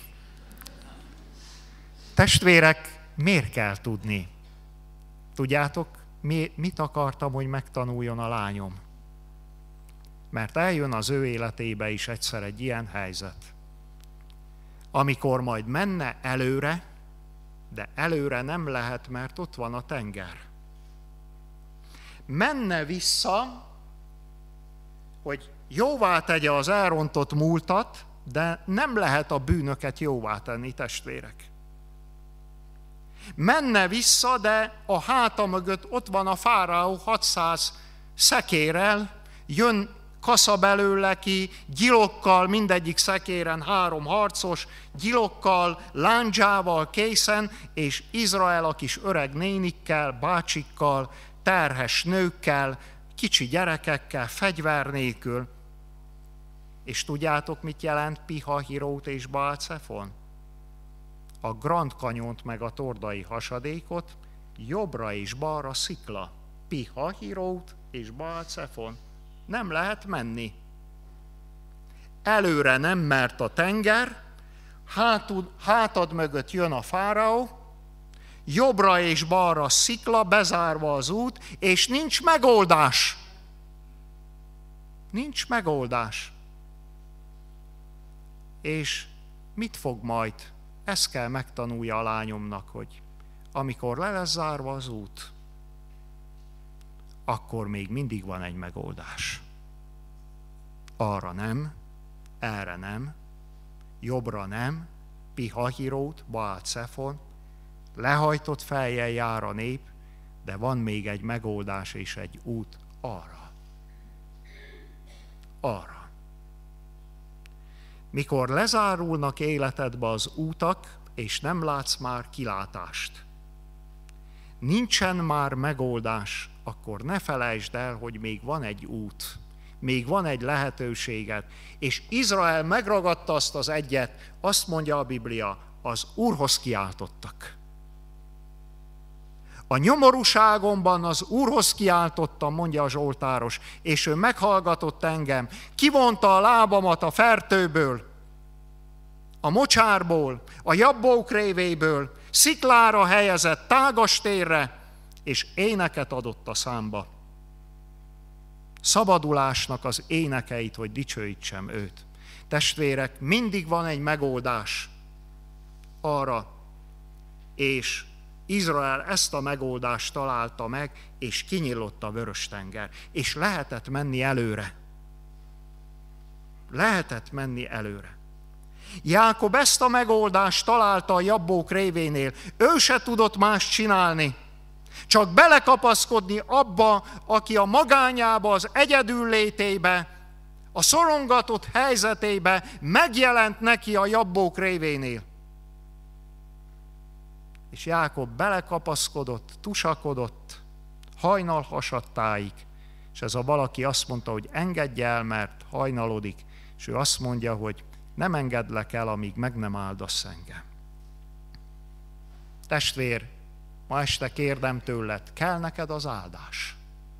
Testvérek, miért kell tudni? Tudjátok, mi, mit akartam, hogy megtanuljon a lányom? Mert eljön az ő életébe is egyszer egy ilyen helyzet, amikor majd menne előre, de előre nem lehet, mert ott van a tenger. Menne vissza, hogy jóvá tegye az elrontott múltat, de nem lehet a bűnöket jóvá tenni, testvérek. Menne vissza, de a háta mögött ott van a fáraó hatszáz szekérrel, jön kasza belőle ki, gyilokkal, mindegyik szekéren három harcos, gyilokkal, lándzsával készen, és Izrael a kis öreg nénikkel, bácsikkal, terhes nőkkel, kicsi gyerekekkel, fegyver nélkül. És tudjátok, mit jelent Pi-hahirót és Baál-cefon? A Grand Canyont meg a Tordai hasadékot, jobbra és balra szikla. Pi-hahirót és Baál-cefon. Nem lehet menni. Előre nem, mert a tenger, hátud, hátad mögött jön a fáraó, jobbra és balra szikla, bezárva az út, és nincs megoldás. Nincs megoldás. És mit fog majd? Ezt kell megtanulja a lányomnak, hogy amikor le lesz zárva az út, akkor még mindig van egy megoldás. Arra nem, erre nem, jobbra nem, Pi-hahirót, Baál-cefon, lehajtott fejjel jár a nép, de van még egy megoldás és egy út arra. Arra. Mikor lezárulnak életedbe az útak, és nem látsz már kilátást, nincsen már megoldás, akkor ne felejtsd el, hogy még van egy út, még van egy lehetőséged. És Izrael megragadta azt az egyet, azt mondja a Biblia, az Úrhoz kiáltottak. A nyomorúságomban az Úrhoz kiáltottam, mondja a zsoltáros, és ő meghallgatott engem, kivonta a lábamat a fertőből, a mocsárból, a jabbók révéből sziklára helyezett tágas térre, és éneket adott a számba. Szabadulásnak az énekeit, hogy dicsőítsem őt. Testvérek, mindig van egy megoldás arra, és Izrael ezt a megoldást találta meg, és kinyílott a Vörös-tenger, és lehetett menni előre. Lehetett menni előre. Jákob ezt a megoldást találta a jabbók révénél. Ő se tudott más csinálni, csak belekapaszkodni abba, aki a magányába, az egyedüllétébe, a szorongatott helyzetébe megjelent neki a jabbók révénél. És Jákob belekapaszkodott, tusakodott, hajnal hasadtáig, és ez a valaki azt mondta, hogy engedj el, mert hajnalodik, és ő azt mondja, hogy nem engedlek el, amíg meg nem áldasz engem. Testvér, ma este kérdem tőled, kell neked az áldás?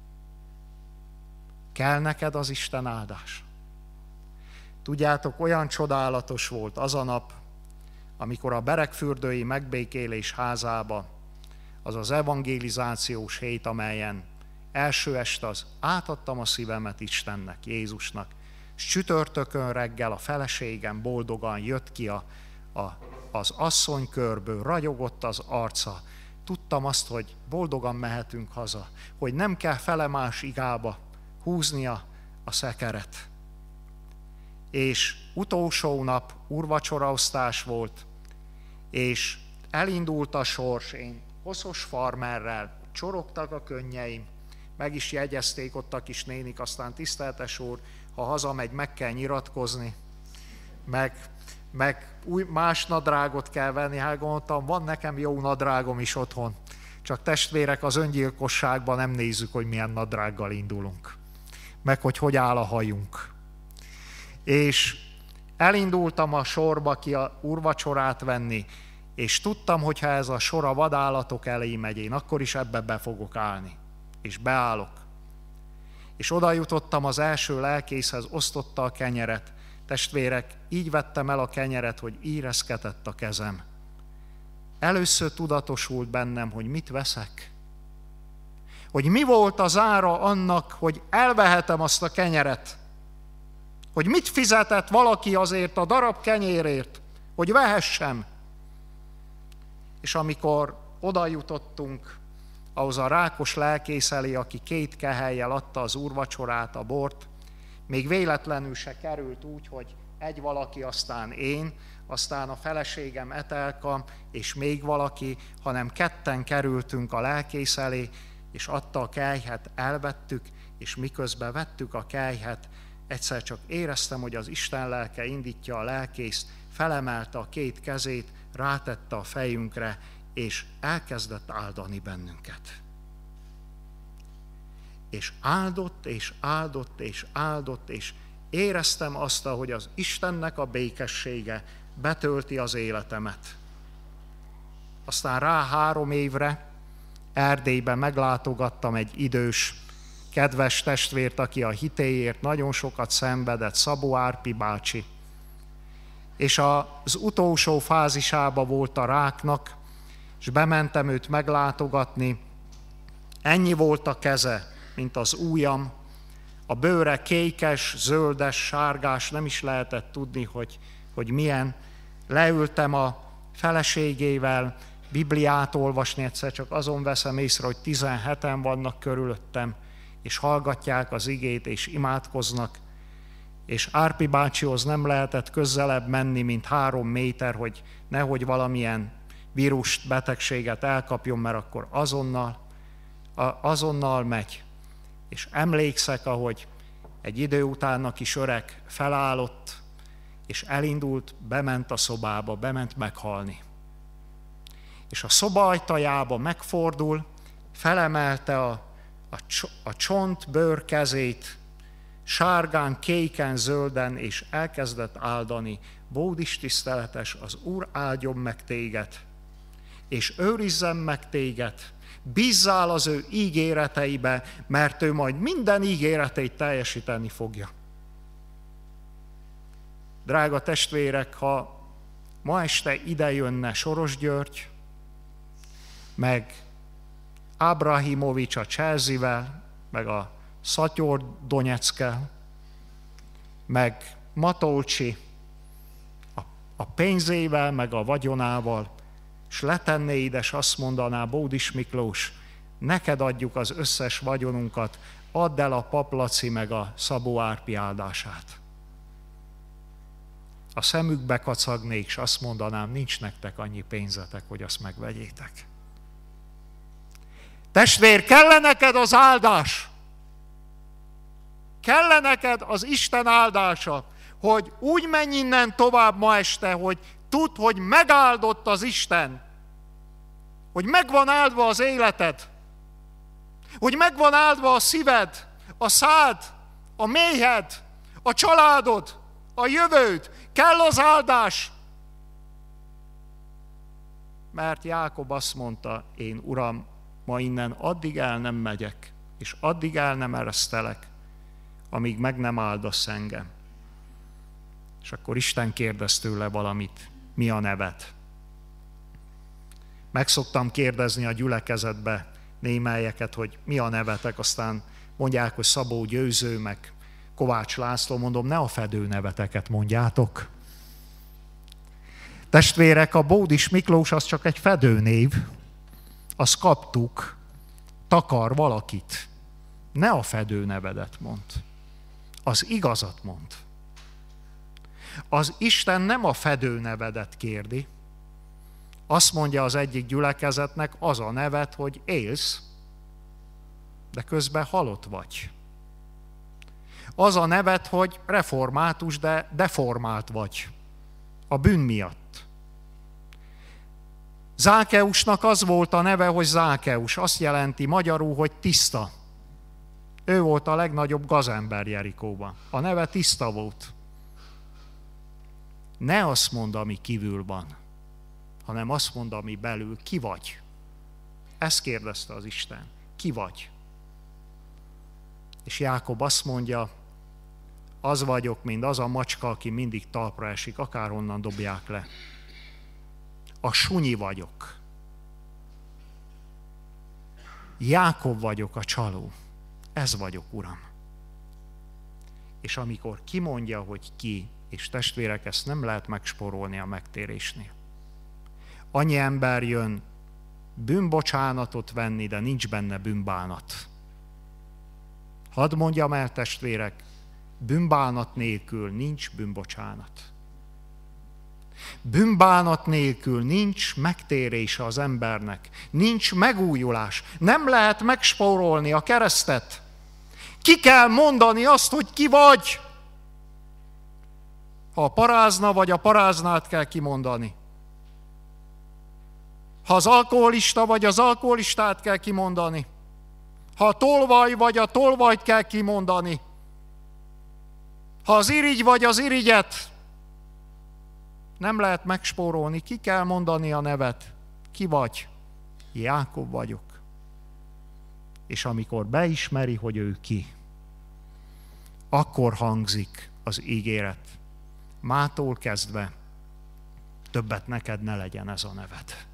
Kell neked az Isten áldás? Tudjátok, olyan csodálatos volt az a nap, amikor a Beregfürdői Megbékélés házába, az az evangelizációs hét, amelyen első este az átadtam a szívemet Istennek, Jézusnak, és csütörtökön reggel a feleségem boldogan jött ki a, a, az asszonykörből, ragyogott az arca. Tudtam azt, hogy boldogan mehetünk haza, hogy nem kell felemás igába húznia a szekeret. És utolsó nap úrvacsoraosztás volt, és elindult a sors, én hosszos farmerrel, csorogtak a könnyeim, meg is jegyezték ott a kis nénik, aztán tiszteltes úr, ha hazamegy, meg kell nyiratkozni, meg, meg új, más nadrágot kell venni. Hát gondoltam, van nekem jó nadrágom is otthon, csak testvérek, az öngyilkosságban nem nézzük, hogy milyen nadrággal indulunk, meg hogy hogy áll a hajunk. És elindultam a sorba ki a úrvacsorát venni, és tudtam, hogy ha ez a sor a vadállatok elé megy, én akkor is ebbe be fogok állni. És beállok. És oda jutottam az első lelkészhez, osztotta a kenyeret. Testvérek, így vettem el a kenyeret, hogy íreszkedett a kezem. Először tudatosult bennem, hogy mit veszek. Hogy mi volt az ára annak, hogy elvehetem azt a kenyeret. Hogy mit fizetett valaki azért a darab kenyérért, hogy vehessem. És amikor oda jutottunk ahhoz a rákos lelkész elé, aki két kehellyel adta az úrvacsorát, a bort, még véletlenül se került úgy, hogy egy valaki, aztán én, aztán a feleségem Etelka, és még valaki, hanem ketten kerültünk a lelkész elé, és adta a kelyhet, elvettük, és miközben vettük a kelyhet, egyszer csak éreztem, hogy az Isten lelke indítja a lelkészt, felemelte a két kezét, rátette a fejünkre, és elkezdett áldani bennünket. És áldott, és áldott, és áldott, és éreztem azt, hogy az Istennek a békessége betölti az életemet. Aztán rá három évre Erdélyben meglátogattam egy idős, kedves testvért, aki a hitéért nagyon sokat szenvedett, Szabó Árpi bácsi. És az utolsó fázisába volt a ráknak, és bementem őt meglátogatni. Ennyi volt a keze, mint az ujjam. A bőre kékes, zöldes, sárgás, nem is lehetett tudni, hogy, hogy milyen. Leültem a feleségével Bibliát olvasni, egyszer csak azon veszem észre, hogy tizenheten vannak körülöttem, és hallgatják az igét, és imádkoznak. És Árpi bácsihoz nem lehetett közelebb menni, mint három méter, hogy nehogy valamilyen vírust, betegséget elkapjon, mert akkor azonnal, azonnal megy. És emlékszek, ahogy egy idő után a kis öreg felállott, és elindult, bement a szobába, bement meghalni. És a szoba ajtajába megfordul, felemelte a, a, a csont bőr kezét, sárgán, kéken, zölden, és elkezdett áldani. Bódis tiszteletes, az Úr áldjon meg téged, és őrizzen meg téged, bízzál az ő ígéreteibe, mert ő majd minden ígéreteit teljesíteni fogja. Drága testvérek, ha ma este ide jönne Soros György, meg Ábrahimovics a Chelsea-vel, meg a Szatyor Donyeckkel, meg Matolcsi a, a pénzével, meg a vagyonával, és letenné ide, és azt mondaná: Bódis Miklós, neked adjuk az összes vagyonunkat, add el a Paplaci meg a Szabó Árpi áldását. A szemükbe kacagnék, és azt mondanám: nincs nektek annyi pénzetek, hogy azt megvegyétek. Testvér, kell neked az áldás? Kell neked az Isten áldása, hogy úgy menj innen tovább ma este, hogy tudd, hogy megáldott az Isten, hogy megvan áldva az életed, hogy megvan áldva a szíved, a szád, a méhed, a családod, a jövőd. Kell az áldás. Mert Jákob azt mondta: én, Uram, ma innen addig el nem megyek, és addig el nem eresztelek, amíg meg nem áldasz engem. És akkor Isten kérdez tőle valamit: mi a neved? Meg szoktam kérdezni a gyülekezetbe némelyeket, hogy mi a nevetek, aztán mondják, hogy Szabó Győző, meg Kovács László. Mondom, ne a fedő neveteket mondjátok. Testvérek, a Bódis Miklós az csak egy fedőnév, azt kaptuk, takar valakit. Ne a fedő nevedet mond, az igazat mond. Az Isten nem a fedő nevedet kérdi. Azt mondja az egyik gyülekezetnek, az a neved, hogy élsz, de közben halott vagy. Az a neved, hogy református, de deformált vagy a bűn miatt. Zákeusnak az volt a neve, hogy Zákeus. Azt jelenti magyarul, hogy tiszta. Ő volt a legnagyobb gazember Jerikóban. A neve tiszta volt. Ne azt mondd, ami kívül van, hanem azt mondd, ami belül. Ki vagy? Ezt kérdezte az Isten. Ki vagy? És Jákob azt mondja: az vagyok, mint az a macska, aki mindig talpra esik, akárhonnan dobják le. A sunyi vagyok. Jákob vagyok, a csaló. Ez vagyok, Uram. És amikor kimondja, hogy ki, és testvérek, ezt nem lehet megspórolni a megtérésnél. Annyi ember jön bűnbocsánatot venni, de nincs benne bűnbánat. Hadd mondjam el, testvérek, bűnbánat nélkül nincs bűnbocsánat. Bűnbánat nélkül nincs megtérése az embernek, nincs megújulás. Nem lehet megspórolni a keresztet. Ki kell mondani azt, hogy ki vagy. Ha a parázna vagy, a paráznát kell kimondani. Ha az alkoholista vagy, az alkoholistát kell kimondani. Ha a tolvaj vagy, a tolvajt kell kimondani. Ha az irigy vagy, az irigyet. Nem lehet megspórolni, ki kell mondani a nevet. Ki vagy? Jákob vagyok. És amikor beismeri, hogy ő ki, akkor hangzik az ígéret. Mától kezdve többet neked ne legyen ez a neved.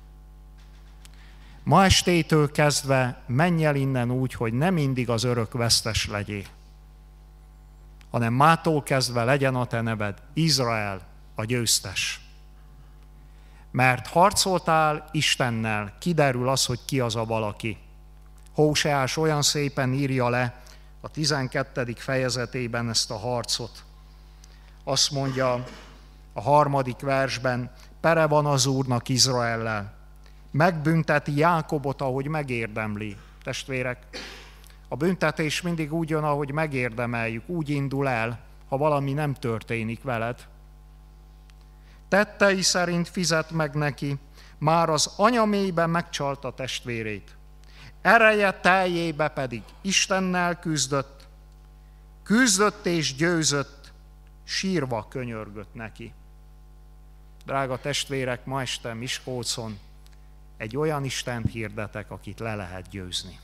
Ma estétől kezdve menj el innen úgy, hogy nem mindig az örök vesztes legyél, hanem mától kezdve legyen a te neved Izrael, a győztes. Mert harcoltál Istennel, kiderül az, hogy ki az a valaki. Hóseás olyan szépen írja le a tizenkettedik fejezetében ezt a harcot. Azt mondja a harmadik versben: pere van az Úrnak Izraellel, megbünteti Jákobot, ahogy megérdemli. Testvérek, a büntetés mindig úgy jön, ahogy megérdemeljük, úgy indul el, ha valami nem történik veled. Tettei szerint fizet meg neki, már az anyamélyben megcsalta testvérét. Ereje teljébe pedig Istennel küzdött, küzdött és győzött, sírva könyörgött neki. Drága testvérek, ma este Miskolcon egy olyan Istent hirdetek, akit le lehet győzni.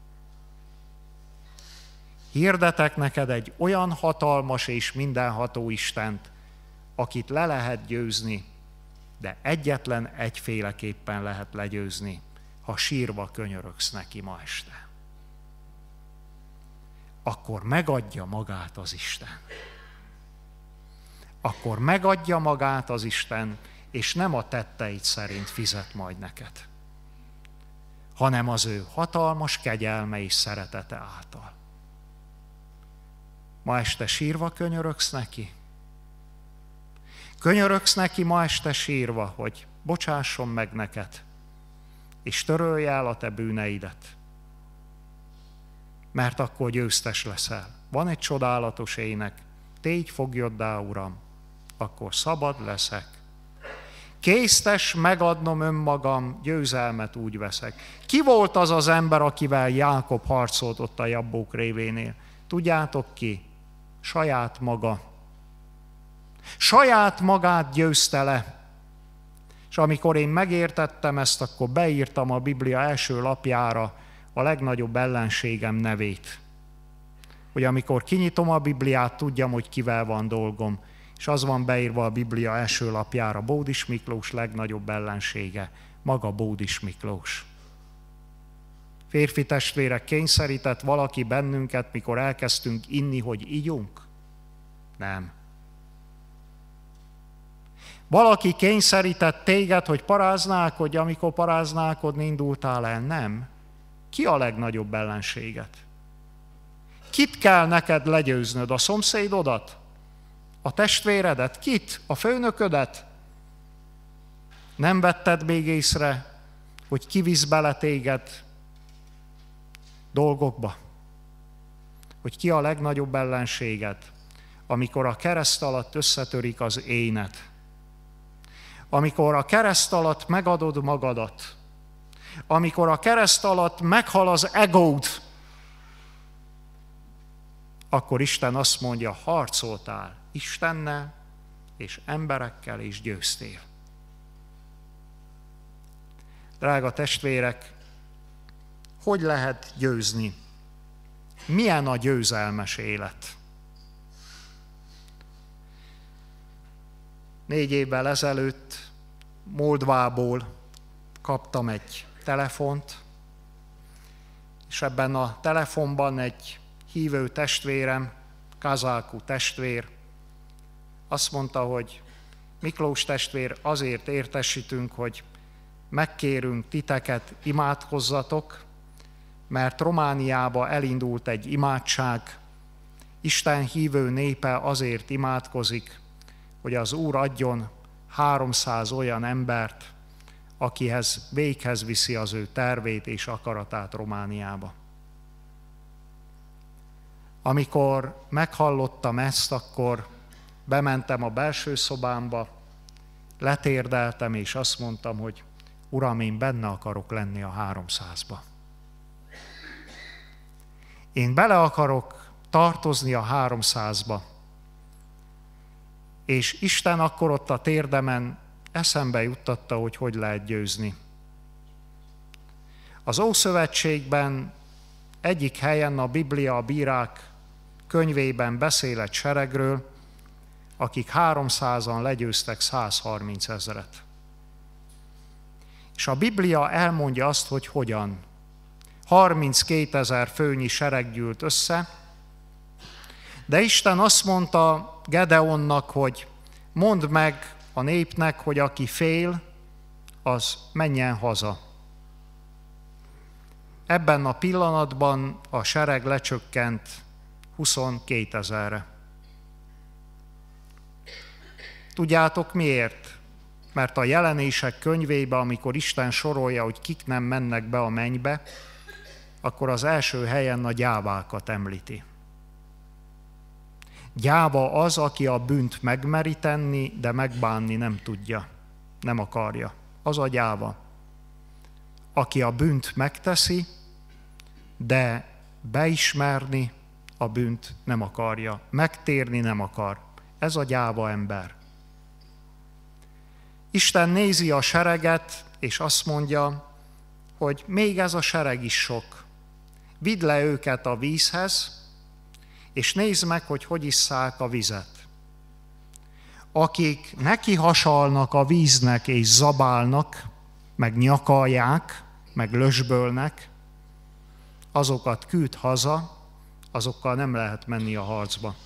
Hirdetek neked egy olyan hatalmas és mindenható Istent, akit le lehet győzni, de egyetlen egyféleképpen lehet legyőzni, ha sírva könyörögsz neki ma este. Akkor megadja magát az Isten. Akkor megadja magát az Isten, és nem a tetteid szerint fizet majd neked, hanem az ő hatalmas kegyelme és szeretete által. Ma este sírva könyörögsz neki? Könyörögsz neki ma este sírva, hogy bocsásson meg neked, és törölje el a te bűneidet, mert akkor győztes leszel. Van egy csodálatos ének, tégy fogjoddá, Uram, akkor szabad leszek. Késztes megadnom önmagam, győzelmet úgy veszek. Ki volt az az ember, akivel Jákob harcolt ott a Jabbók révénél? Tudjátok ki? Saját maga. Saját magát győzte le. És amikor én megértettem ezt, akkor beírtam a Biblia első lapjára a legnagyobb ellenségem nevét. Hogy amikor kinyitom a Bibliát, tudjam, hogy kivel van dolgom. És az van beírva a Biblia első lapjára, Bódis Miklós legnagyobb ellensége, maga Bódis Miklós. Férfi testvérek, kényszerített valaki bennünket, mikor elkezdtünk inni, hogy ígyunk? Nem. Valaki kényszerített téged, hogy paráználkodj, amikor paráználkodni indultál el? Nem. Ki a legnagyobb ellenséged? Kit kell neked legyőznöd? A szomszédodat? A testvéredet? Kit? A főnöködet? Nem vetted még észre, hogy kivisz bele téged dolgokba? Hogy ki a legnagyobb ellenséged, amikor a kereszt alatt összetörik az énet? Amikor a kereszt alatt megadod magadat? Amikor a kereszt alatt meghal az egód? Akkor Isten azt mondja, harcoltál Istennel és emberekkel, és győztél. Drága testvérek, hogy lehet győzni? Milyen a győzelmes élet? Négy évvel ezelőtt Moldvából kaptam egy telefont, és ebben a telefonban egy hívő testvérem, Kazálkú testvér, azt mondta, hogy Miklós testvér, azért értesítünk, hogy megkérünk titeket, imádkozzatok, mert Romániába elindult egy imádság, Isten hívő népe azért imádkozik, hogy az Úr adjon háromszáz olyan embert, akihez véghez viszi az ő tervét és akaratát Romániába. Amikor meghallottam ezt, akkor bementem a belső szobámba, letérdeltem, és azt mondtam, hogy Uram, én benne akarok lenni a háromszázba. Én bele akarok tartozni a háromszázba. És Isten akkor ott a térdemen eszembe juttatta, hogy hogy lehet győzni. Az Ószövetségben egyik helyen a Biblia a bírák könyvében beszél egy seregről, akik háromszázan legyőztek százharminc ezret. És a Biblia elmondja azt, hogy hogyan. harminckétezer főnyi sereg gyűlt össze, de Isten azt mondta Gedeonnak, hogy mondd meg a népnek, hogy aki fél, az menjen haza. Ebben a pillanatban a sereg lecsökkent huszonkétezerre. Tudjátok miért? Mert a Jelenések könyvébe, amikor Isten sorolja, hogy kik nem mennek be a mennybe, akkor az első helyen a gyávákat említi. Gyáva az, aki a bűnt megmeri tenni, de megbánni nem tudja, nem akarja. Az a gyáva. Aki a bűnt megteszi, de beismerni a bűnt nem akarja, megtérni nem akar. Ez a gyáva ember. Isten nézi a sereget, és azt mondja, hogy még ez a sereg is sok. Vidd le őket a vízhez, és nézd meg, hogy hogy isszák a vizet. akik nekihasalnak a víznek és zabálnak, meg nyakalják, meg lösbölnek, azokat küld haza, azokkal nem lehet menni a harcba.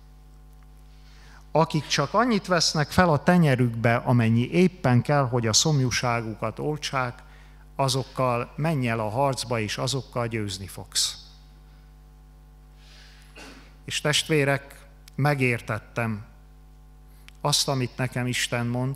Akik csak annyit vesznek fel a tenyerükbe, amennyi éppen kell, hogy a szomjúságukat oltsák, azokkal menj el a harcba, és azokkal győzni fogsz. És testvérek, megértettem azt, amit nekem Isten mond,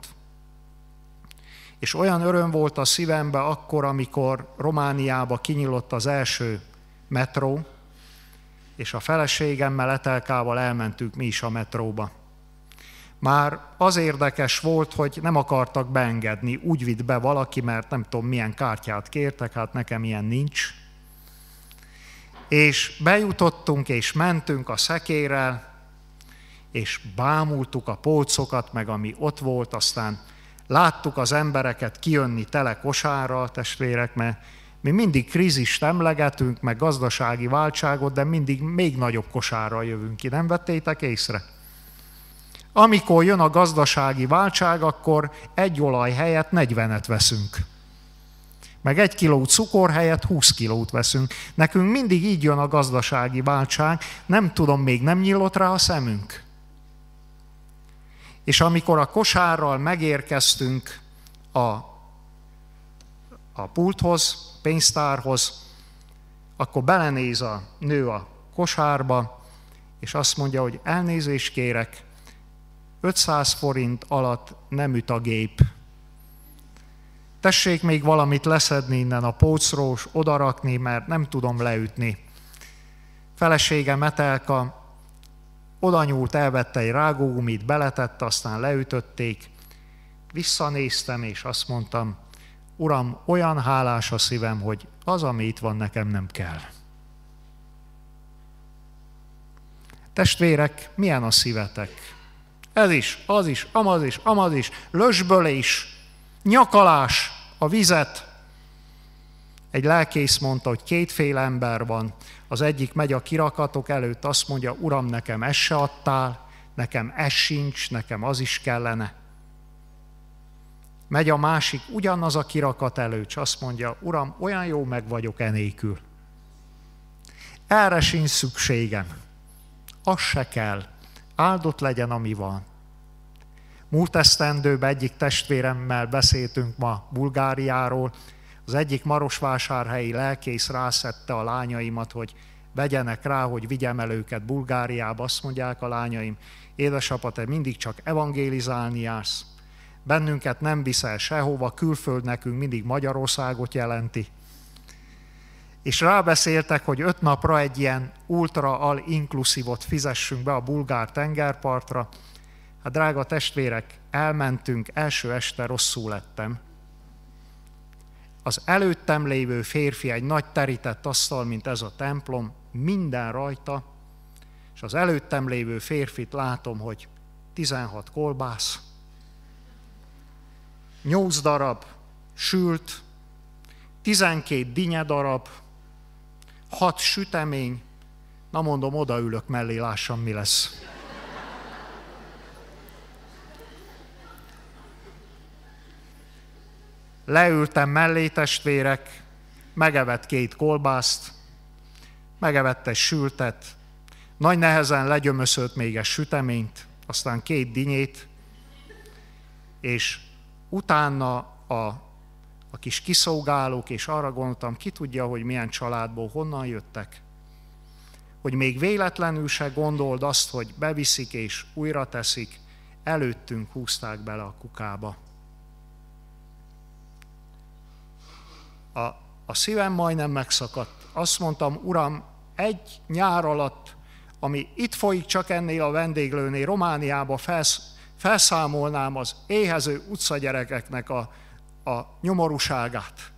és olyan öröm volt a szívembe akkor, amikor Romániába kinyílt az első metró, és a feleségemmel, Etelkával elmentünk mi is a metróba. Már az érdekes volt, hogy nem akartak beengedni, úgy vitt be valaki, mert nem tudom milyen kártyát kértek, hát nekem ilyen nincs. És bejutottunk, és mentünk a szekérrel, és bámultuk a polcokat, meg ami ott volt, aztán láttuk az embereket kijönni tele kosárral, testvérek, mert mi mindig krízist emlegetünk, meg gazdasági váltságot, de mindig még nagyobb kosárral jövünk ki. Nem vettétek észre? Amikor jön a gazdasági váltság, akkor egy olaj helyett negyvenet veszünk. Meg egy kiló cukor helyett húsz kilót veszünk. Nekünk mindig így jön a gazdasági váltság, nem tudom, még nem nyílott rá a szemünk. És amikor a kosárral megérkeztünk a, a pulthoz, pénztárhoz, akkor belenéz a nő a kosárba, és azt mondja, hogy elnézést kérek, ötszáz forint alatt nem üt a gép. Tessék még valamit leszedni innen a polcról, és odarakni, mert nem tudom leütni. Feleségem Etelka oda nyúlt, elvette egy rágógumit, beletette, aztán leütötték. Visszanéztem, és azt mondtam, Uram, olyan hálás a szívem, hogy az, ami itt van, nekem nem kell. Testvérek, milyen a szívetek? Ez is, az is, amaz is, amaz is, lösbölés, nyakalás, a vizet. Egy lelkész mondta, hogy kétféle ember van. Az egyik megy a kirakatok előtt, azt mondja, Uram, nekem ezt se adtál, nekem ez sincs, nekem az is kellene. Megy a másik, ugyanaz a kirakat előtt, és azt mondja, Uram, olyan jó meg vagyok enélkül. Erre sincs szükségem. Az se kell. Áldott legyen, ami van. Múlt esztendőben egyik testvéremmel beszéltünk ma Bulgáriáról. Az egyik marosvásárhelyi lelkész rászedte a lányaimat, hogy vegyenek rá, hogy vigyem el őket Bulgáriába. Azt mondják a lányaim, édesapa, te mindig csak evangélizálni jársz. Bennünket nem viszel sehova, külföld nekünk mindig Magyarországot jelenti. És rábeszéltek, hogy öt napra egy ilyen ultra all-inclusívot fizessünk be a bulgár tengerpartra. Hát drága testvérek, elmentünk, első este rosszul lettem. Az előttem lévő férfi egy nagy terített asztal, mint ez a templom, minden rajta, és az előttem lévő férfit látom, hogy tizenhat kolbász, nyolc darab sült, tizenkét dinye darab, hat sütemény, na mondom, odaülök mellé, lássam, mi lesz. Leültem mellé, testvérek, megevett két kolbászt, megevett egy sültet, nagy nehezen legyömöszölt még egy süteményt, aztán két dinyét, és utána a, a kis kiszolgálók, és arra gondoltam, ki tudja, hogy milyen családból, honnan jöttek, hogy még véletlenül se gondold azt, hogy beviszik és újra teszik, előttünk húzták bele a kukába. A, a szívem majdnem megszakadt. Azt mondtam, Uram, egy nyár alatt, ami itt folyik csak ennél a vendéglőnél, Romániába felsz, felszámolnám az éhező utcagyerekeknek a, a nyomorúságát.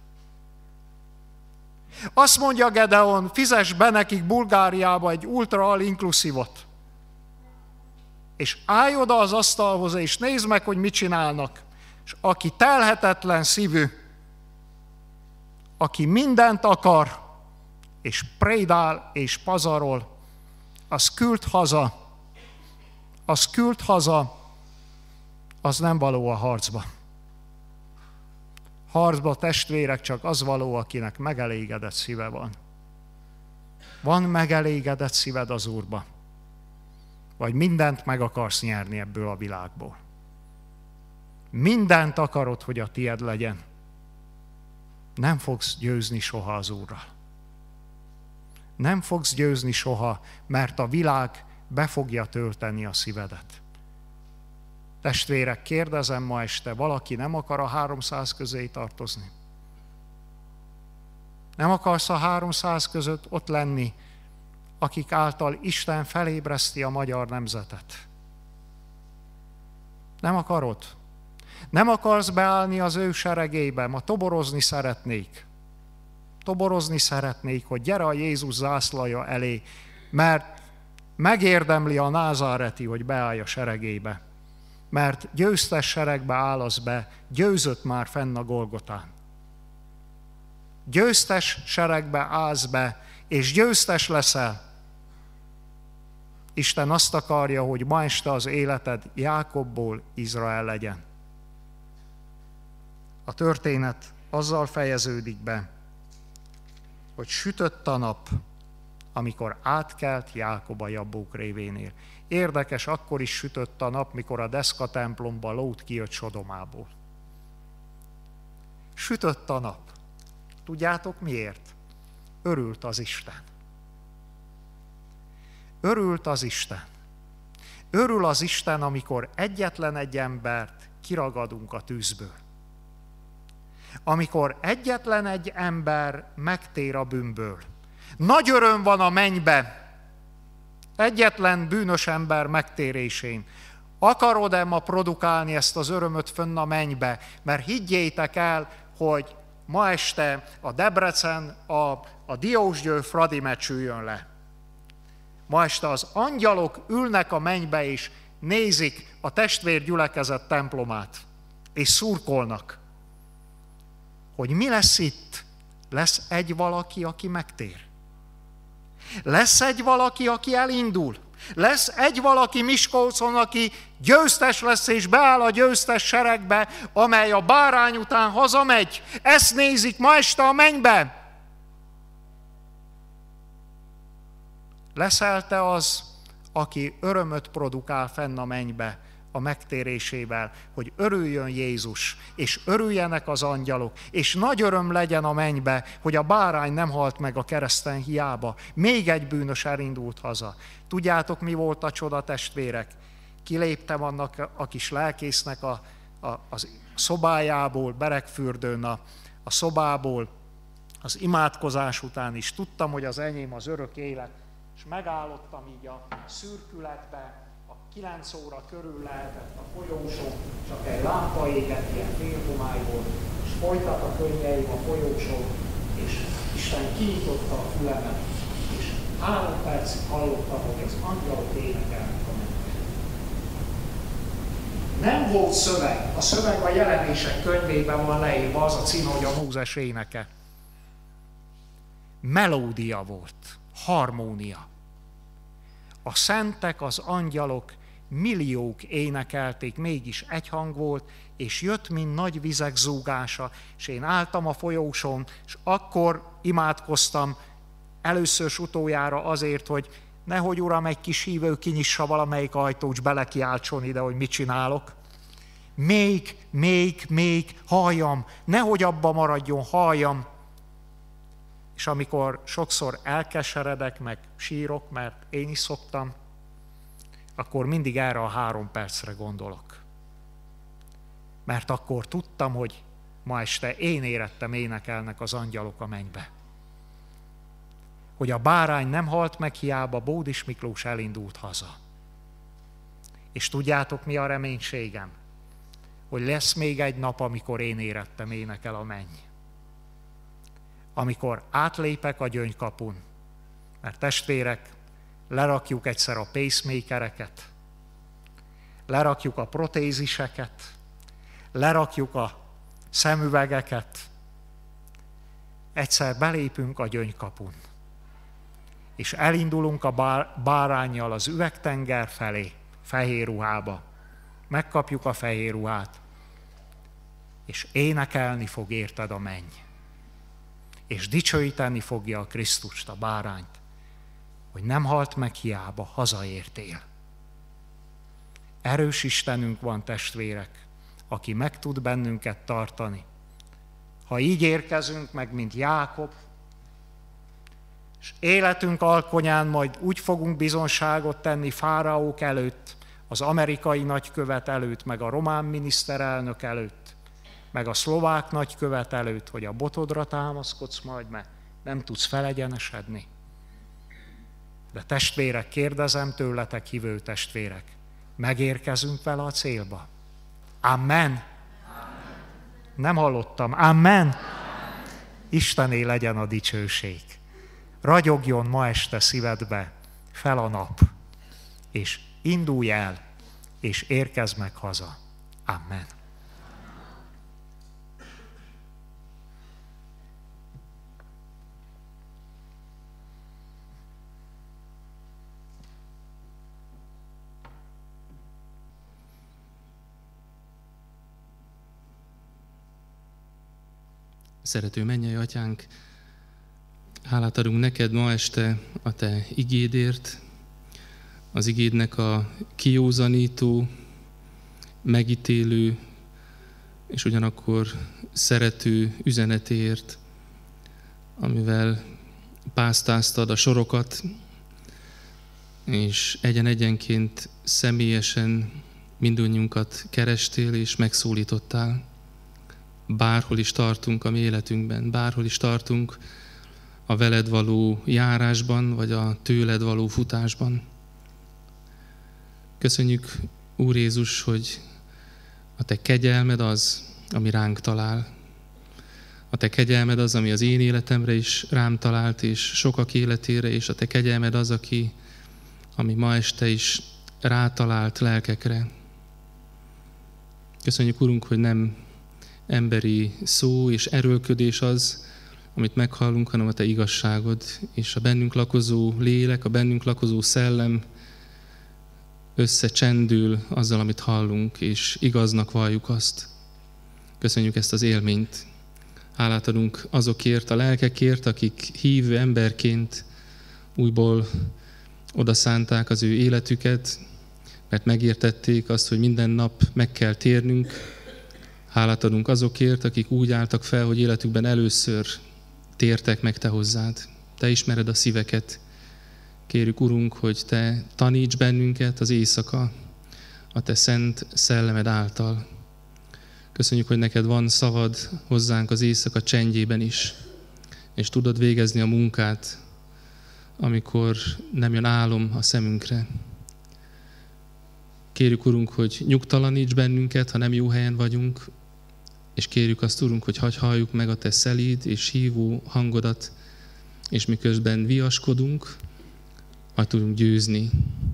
Azt mondja Gedeon, fizess be nekik Bulgáriába egy ultra all-inclusívot. És állj oda az asztalhoz, és nézd meg, hogy mit csinálnak. És aki telhetetlen szívű, aki mindent akar, és prédál, és pazarol, az küld haza, az küld haza, az nem való a harcba. Harcba, testvérek, csak az való, akinek megelégedett szíve van. Van megelégedett szíved az Úrba? Vagy mindent meg akarsz nyerni ebből a világból? Mindent akarod, hogy a tied legyen. Nem fogsz győzni soha az Úrral. Nem fogsz győzni soha, mert a világ be fogja tölteni a szívedet. Testvérek, kérdezem ma este, valaki nem akar a háromszáz közé tartozni? Nem akarsz a háromszáz között ott lenni, akik által Isten felébreszti a magyar nemzetet? Nem akarod? Nem akarsz beállni az ő seregébe? Ma toborozni szeretnék. Toborozni szeretnék, hogy gyere a Jézus zászlaja elé, mert megérdemli a názáreti, hogy beállj a seregébe. Mert győztes seregbe állasz be, győzött már fenn a Golgotán. Győztes seregbe állsz be, és győztes leszel. Isten azt akarja, hogy ma este az életed Jákobból Izrael legyen. A történet azzal fejeződik be, hogy sütött a nap, amikor átkelt Jákob a Jabbók révénél. Érdekes, akkor is sütött a nap, mikor a Deszka templomba Lót kijött Sodomából. Sütött a nap. Tudjátok miért? Örült az Isten. Örült az Isten. Örül az Isten, amikor egyetlen egy embert kiragadunk a tűzből. Amikor egyetlen egy ember megtér a bűnből. Nagy öröm van a mennybe egyetlen bűnös ember megtérésén. Akarod-e ma produkálni ezt az örömöt fönn a mennybe? Mert higgyétek el, hogy ma este a Debrecen, a, a Diósgyőr Fradi meccs üljön le. Ma este az angyalok ülnek a mennybe és nézik a testvérgyülekezet templomát, és szurkolnak, hogy mi lesz itt. Lesz egy valaki, aki megtér. Lesz egy valaki, aki elindul. Lesz egy valaki Miskolcon, aki győztes lesz és beáll a győztes seregbe, amely a bárány után hazamegy. Ezt nézik ma este a mennybe. Leszel te az, aki örömöt produkál fenn a mennybe a megtérésével, hogy örüljön Jézus, és örüljenek az angyalok, és nagy öröm legyen a mennybe, hogy a bárány nem halt meg a kereszten hiába. Még egy bűnös elindult haza. Tudjátok, mi volt a csoda, testvérek? Kiléptem annak a kis lelkésznek a, a, a szobájából, Beregfürdőn a, a szobából, az imádkozás után is. Tudtam, hogy az enyém az örök élet, és megállottam így a szürkületbe, kilenc óra körül lehetett a folyósó, csak egy lámpa égett ilyen félhomályból, és folytat a könnyeim a folyósó, és Isten kinyitotta a fülemet, és három percig hallottam, hogy az angyalok énekelnek a mennyben. Nem volt szöveg, a szöveg a Jelenések könyvében van leírva, az a cím, hogy a Mózes éneke. Melódia volt, harmónia. A szentek, az angyalok, milliók énekelték, mégis egy hang volt, és jött, mint nagy vizek zúgása, és én álltam a folyóson, és akkor imádkoztam először s utoljára azért, hogy nehogy Uram, egy kis hívő kinyissa valamelyik ajtót, és belekiáltson ide, hogy mit csinálok. Még, még, még, halljam, nehogy abba maradjon, halljam. És amikor sokszor elkeseredek, meg sírok, mert én is szoktam, akkor mindig erre a három percre gondolok. Mert akkor tudtam, hogy ma este én érettem, énekelnek az angyalok a mennybe. Hogy a bárány nem halt meg hiába, Bódis Miklós elindult haza. És tudjátok, mi a reménységem? Hogy lesz még egy nap, amikor én érettem, énekel a menny. Amikor átlépek a gyöngykapun, mert testvérek, lerakjuk egyszer a pacemakereket, lerakjuk a protéziseket, lerakjuk a szemüvegeket, egyszer belépünk a gyöngykapun, és elindulunk a báránnyal az üvegtenger felé, fehér ruhába, megkapjuk a fehér ruhát, és énekelni fog érted a menny. És dicsőíteni fogja a Krisztust, a bárányt, hogy nem halt meg hiába, hazaértél. Erős Istenünk van, testvérek, aki meg tud bennünket tartani. Ha így érkezünk meg, mint Jákob, és életünk alkonyán majd úgy fogunk bizonságot tenni fáraók előtt, az amerikai nagykövet előtt, meg a román miniszterelnök előtt, meg a szlovák nagykövet előtt, hogy a botodra támaszkodsz majd, mert nem tudsz felegyenesedni. De testvérek, kérdezem tőletek, hívő testvérek, megérkezünk vele a célba. Amen. Amen. Nem hallottam. Amen. Amen. Istené legyen a dicsőség. Ragyogjon ma este szívedbe fel a nap, és indulj el, és érkezz meg haza. Amen. Szerető mennyei Atyánk, hálát adunk neked ma este a te igédért, az igédnek a kijózanító, megítélő és ugyanakkor szerető üzenetéért, amivel pásztáztad a sorokat, és egyen-egyenként személyesen mindannyiunkat kerestél és megszólítottál. Bárhol is tartunk a mi életünkben, bárhol is tartunk a veled való járásban, vagy a tőled való futásban. Köszönjük, Úr Jézus, hogy a te kegyelmed az, ami ránk talál. A te kegyelmed az, ami az én életemre is rám talált, és sokak életére, és a te kegyelmed az, aki, ami ma este is rátalált lelkekre. Köszönjük, Urunk, hogy nem emberi szó és erőlködés az, amit meghallunk, hanem a te igazságod, és a bennünk lakozó lélek, a bennünk lakozó szellem összecsendül azzal, amit hallunk, és igaznak valljuk azt. Köszönjük ezt az élményt. Hálát adunk azokért, a lelkekért, akik hívő emberként újból odaszánták az ő életüket, mert megértették azt, hogy minden nap meg kell térnünk. Hálát adunk azokért, akik úgy álltak fel, hogy életükben először tértek meg te hozzád. Te ismered a szíveket. Kérjük, Urunk, hogy te taníts bennünket az éjszaka a te szent szellemed által. Köszönjük, hogy neked van szavad hozzánk az éjszaka csendjében is, és tudod végezni a munkát, amikor nem jön álom a szemünkre. Kérjük, Urunk, hogy nyugtalaníts bennünket, ha nem jó helyen vagyunk, és kérjük azt, Urunk, hogy hadd halljuk meg a te szelíd és hívó hangodat, és miközben viaskodunk, majd tudunk győzni,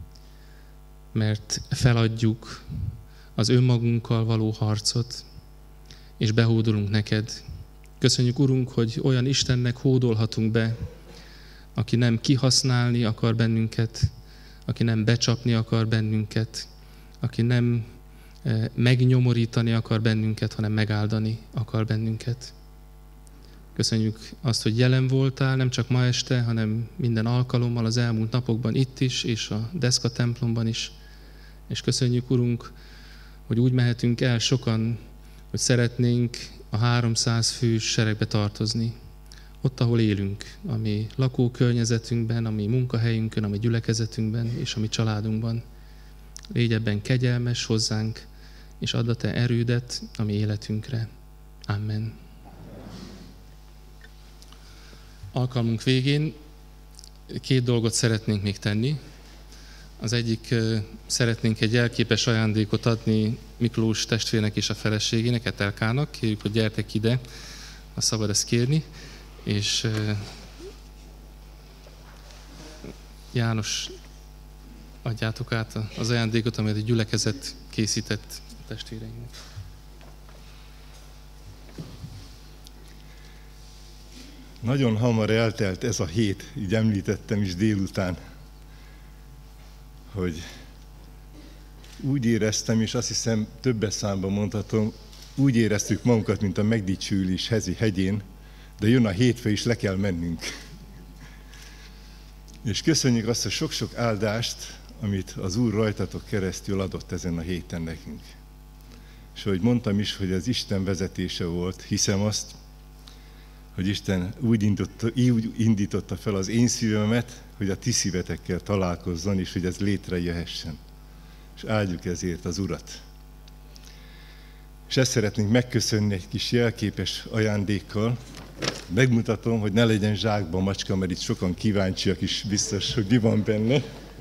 mert feladjuk az önmagunkkal való harcot, és behódolunk neked. Köszönjük, Urunk, hogy olyan Istennek hódolhatunk be, aki nem kihasználni akar bennünket, aki nem becsapni akar bennünket, aki nem megnyomorítani akar bennünket, hanem megáldani akar bennünket. Köszönjük azt, hogy jelen voltál, nem csak ma este, hanem minden alkalommal az elmúlt napokban itt is, és a Deszka templomban is. És köszönjük, Urunk, hogy úgy mehetünk el sokan, hogy szeretnénk a háromszáz fős seregbe tartozni. Ott, ahol élünk, a mi lakókörnyezetünkben, a mi munkahelyünkön, a mi gyülekezetünkben és a mi családunkban. Légy ebben kegyelmes hozzánk, és add a te erődet a mi életünkre. Amen. Alkalmunk végén két dolgot szeretnénk még tenni. Az egyik, szeretnénk egy jelképes ajándékot adni Miklós testvérnek és a feleségének, Etelkának. Kérjük, hogy gyertek ide, ha szabad ezt kérni. És János, adjátok át az ajándékot, amelyet a gyülekezet készített a testvéreinknek. Nagyon hamar eltelt ez a hét, így említettem is délután, hogy úgy éreztem, és azt hiszem többes számban mondhatom, úgy éreztük magunkat, mint a megdicsülés hezi hegyén, de jön a hétfő is, le kell mennünk. És köszönjük azt a sok-sok áldást, amit az Úr rajtatok keresztül adott ezen a héten nekünk. És ahogy mondtam is, hogy az Isten vezetése volt, hiszem azt, hogy Isten úgy indította, úgy indította fel az én szívemet, hogy a ti szívetekkel találkozzon, és hogy ez létrejöhessen. És áldjuk ezért az Urat. És ezt szeretnénk megköszönni egy kis jelképes ajándékkal. Megmutatom, hogy ne legyen zsákba macska, mert itt sokan kíváncsiak is biztos, hogy mi van benne.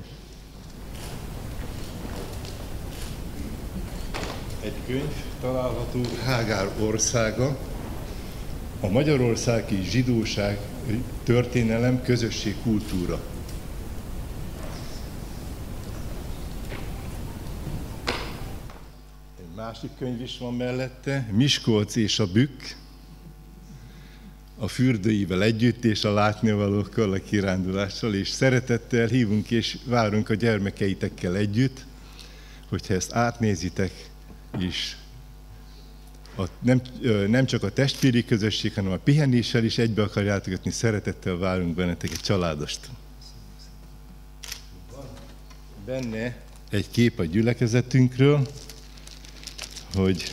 Egy könyv található, Hágár országa, a magyarországi zsidóság történelem, közösség, kultúra. Egy másik könyv is van mellette, Miskolc és a Bükk, a fürdőivel együtt és a látnivalókkal, a kirándulással, és szeretettel hívunk és várunk a gyermekeitekkel együtt, hogyha ezt átnézitek, és a, nem, nem csak a testvéri közösség, hanem a pihenéssel is egybe akarjátok kötni, szeretettel várunk benneteket, családost. Benne egy kép a gyülekezetünkről, hogy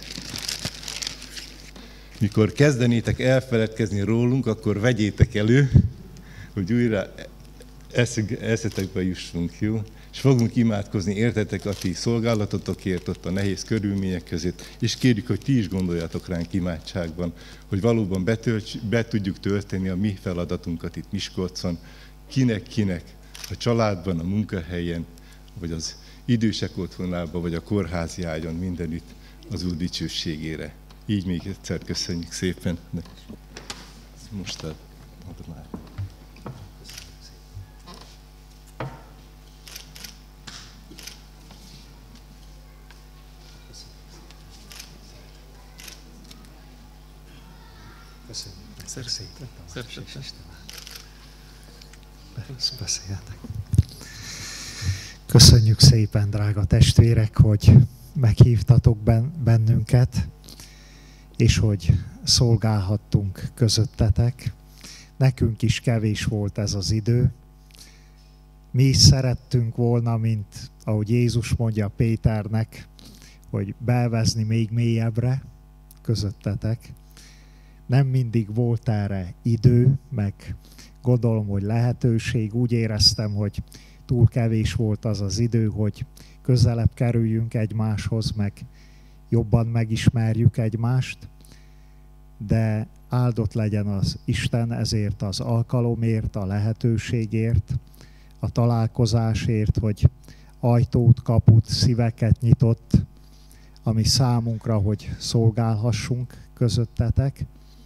mikor kezdenétek elfeledkezni rólunk, akkor vegyétek elő, hogy újra eszetekbe jussunk, jó? És fogunk imádkozni, értetek, a ti szolgálatotokért ott a nehéz körülmények között, és kérjük, hogy ti is gondoljatok ránk imádságban, hogy valóban betölts, be tudjuk tölteni a mi feladatunkat itt Miskolcon, kinek-kinek, a családban, a munkahelyen, vagy az idősek otthonában, vagy a kórházi ágyon, mindenütt az Úr dicsőségére. Így még egyszer köszönjük szépen. Most adom már. Köszönjük szépen. Beszéljetek. Köszönjük szépen, drága testvérek, hogy meghívtatok bennünket, és hogy szolgálhattunk közöttetek. Nekünk is kevés volt ez az idő. Mi is szerettünk volna, mint ahogy Jézus mondja Péternek, hogy bevezni még mélyebbre közöttetek. Nem mindig volt erre idő, meg gondolom, hogy lehetőség. Úgy éreztem, hogy túl kevés volt az az idő, hogy közelebb kerüljünk egymáshoz, meg jobban megismerjük egymást, de áldott legyen az Isten ezért az alkalomért, a lehetőségért, a találkozásért, hogy ajtót, kaput, szíveket nyitott, ami számunkra, hogy szolgálhassunk közöttetek,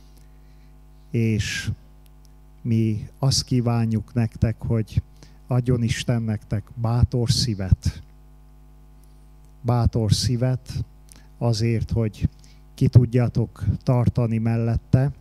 és mi azt kívánjuk nektek, hogy adjon Isten nektek bátor szívet. Bátor szívet azért, hogy ki tudjatok tartani mellette,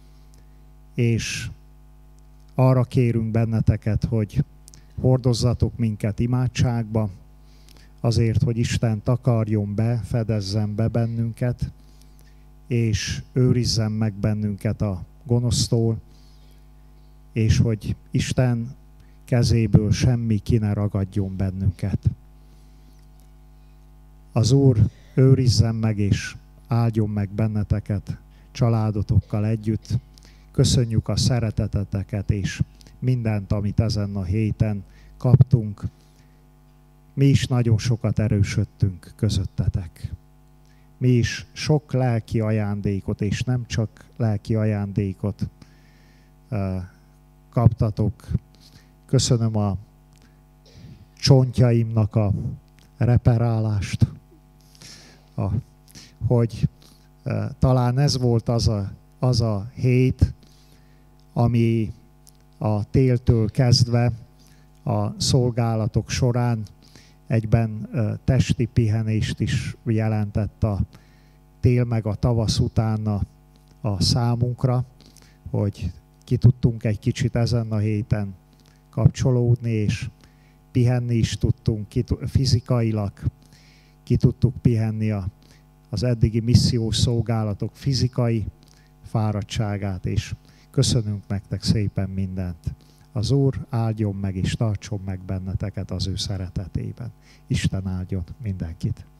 és arra kérünk benneteket, hogy hordozzatok minket imádságba, azért, hogy Isten takarjon be, fedezzen be bennünket, és őrizzen meg bennünket a gonosztól, és hogy Isten kezéből semmi ki ne ragadjon bennünket. Az Úr őrizzen meg és áldjon meg benneteket családotokkal együtt. Köszönjük a szereteteteket és mindent, amit ezen a héten kaptunk. Mi is nagyon sokat erősödtünk közöttetek. Mi is sok lelki ajándékot, és nem csak lelki ajándékot uh, kaptatok. Köszönöm a csontjaimnak a reperálást, a, hogy uh, talán ez volt az a, az a hét, ami a téltől kezdve a szolgálatok során egyben uh, testi pihenést is jelentett a tél meg a tavasz utána a számunkra, hogy ki tudtunk egy kicsit ezen a héten kapcsolódni, és pihenni is tudtunk fizikailag. ki tudtuk pihenni a, az eddigi missziós szolgálatok fizikai fáradtságát, és köszönünk nektek szépen mindent. Az Úr áldjon meg és tartson meg benneteket az ő szeretetében. Isten áldjon mindenkit.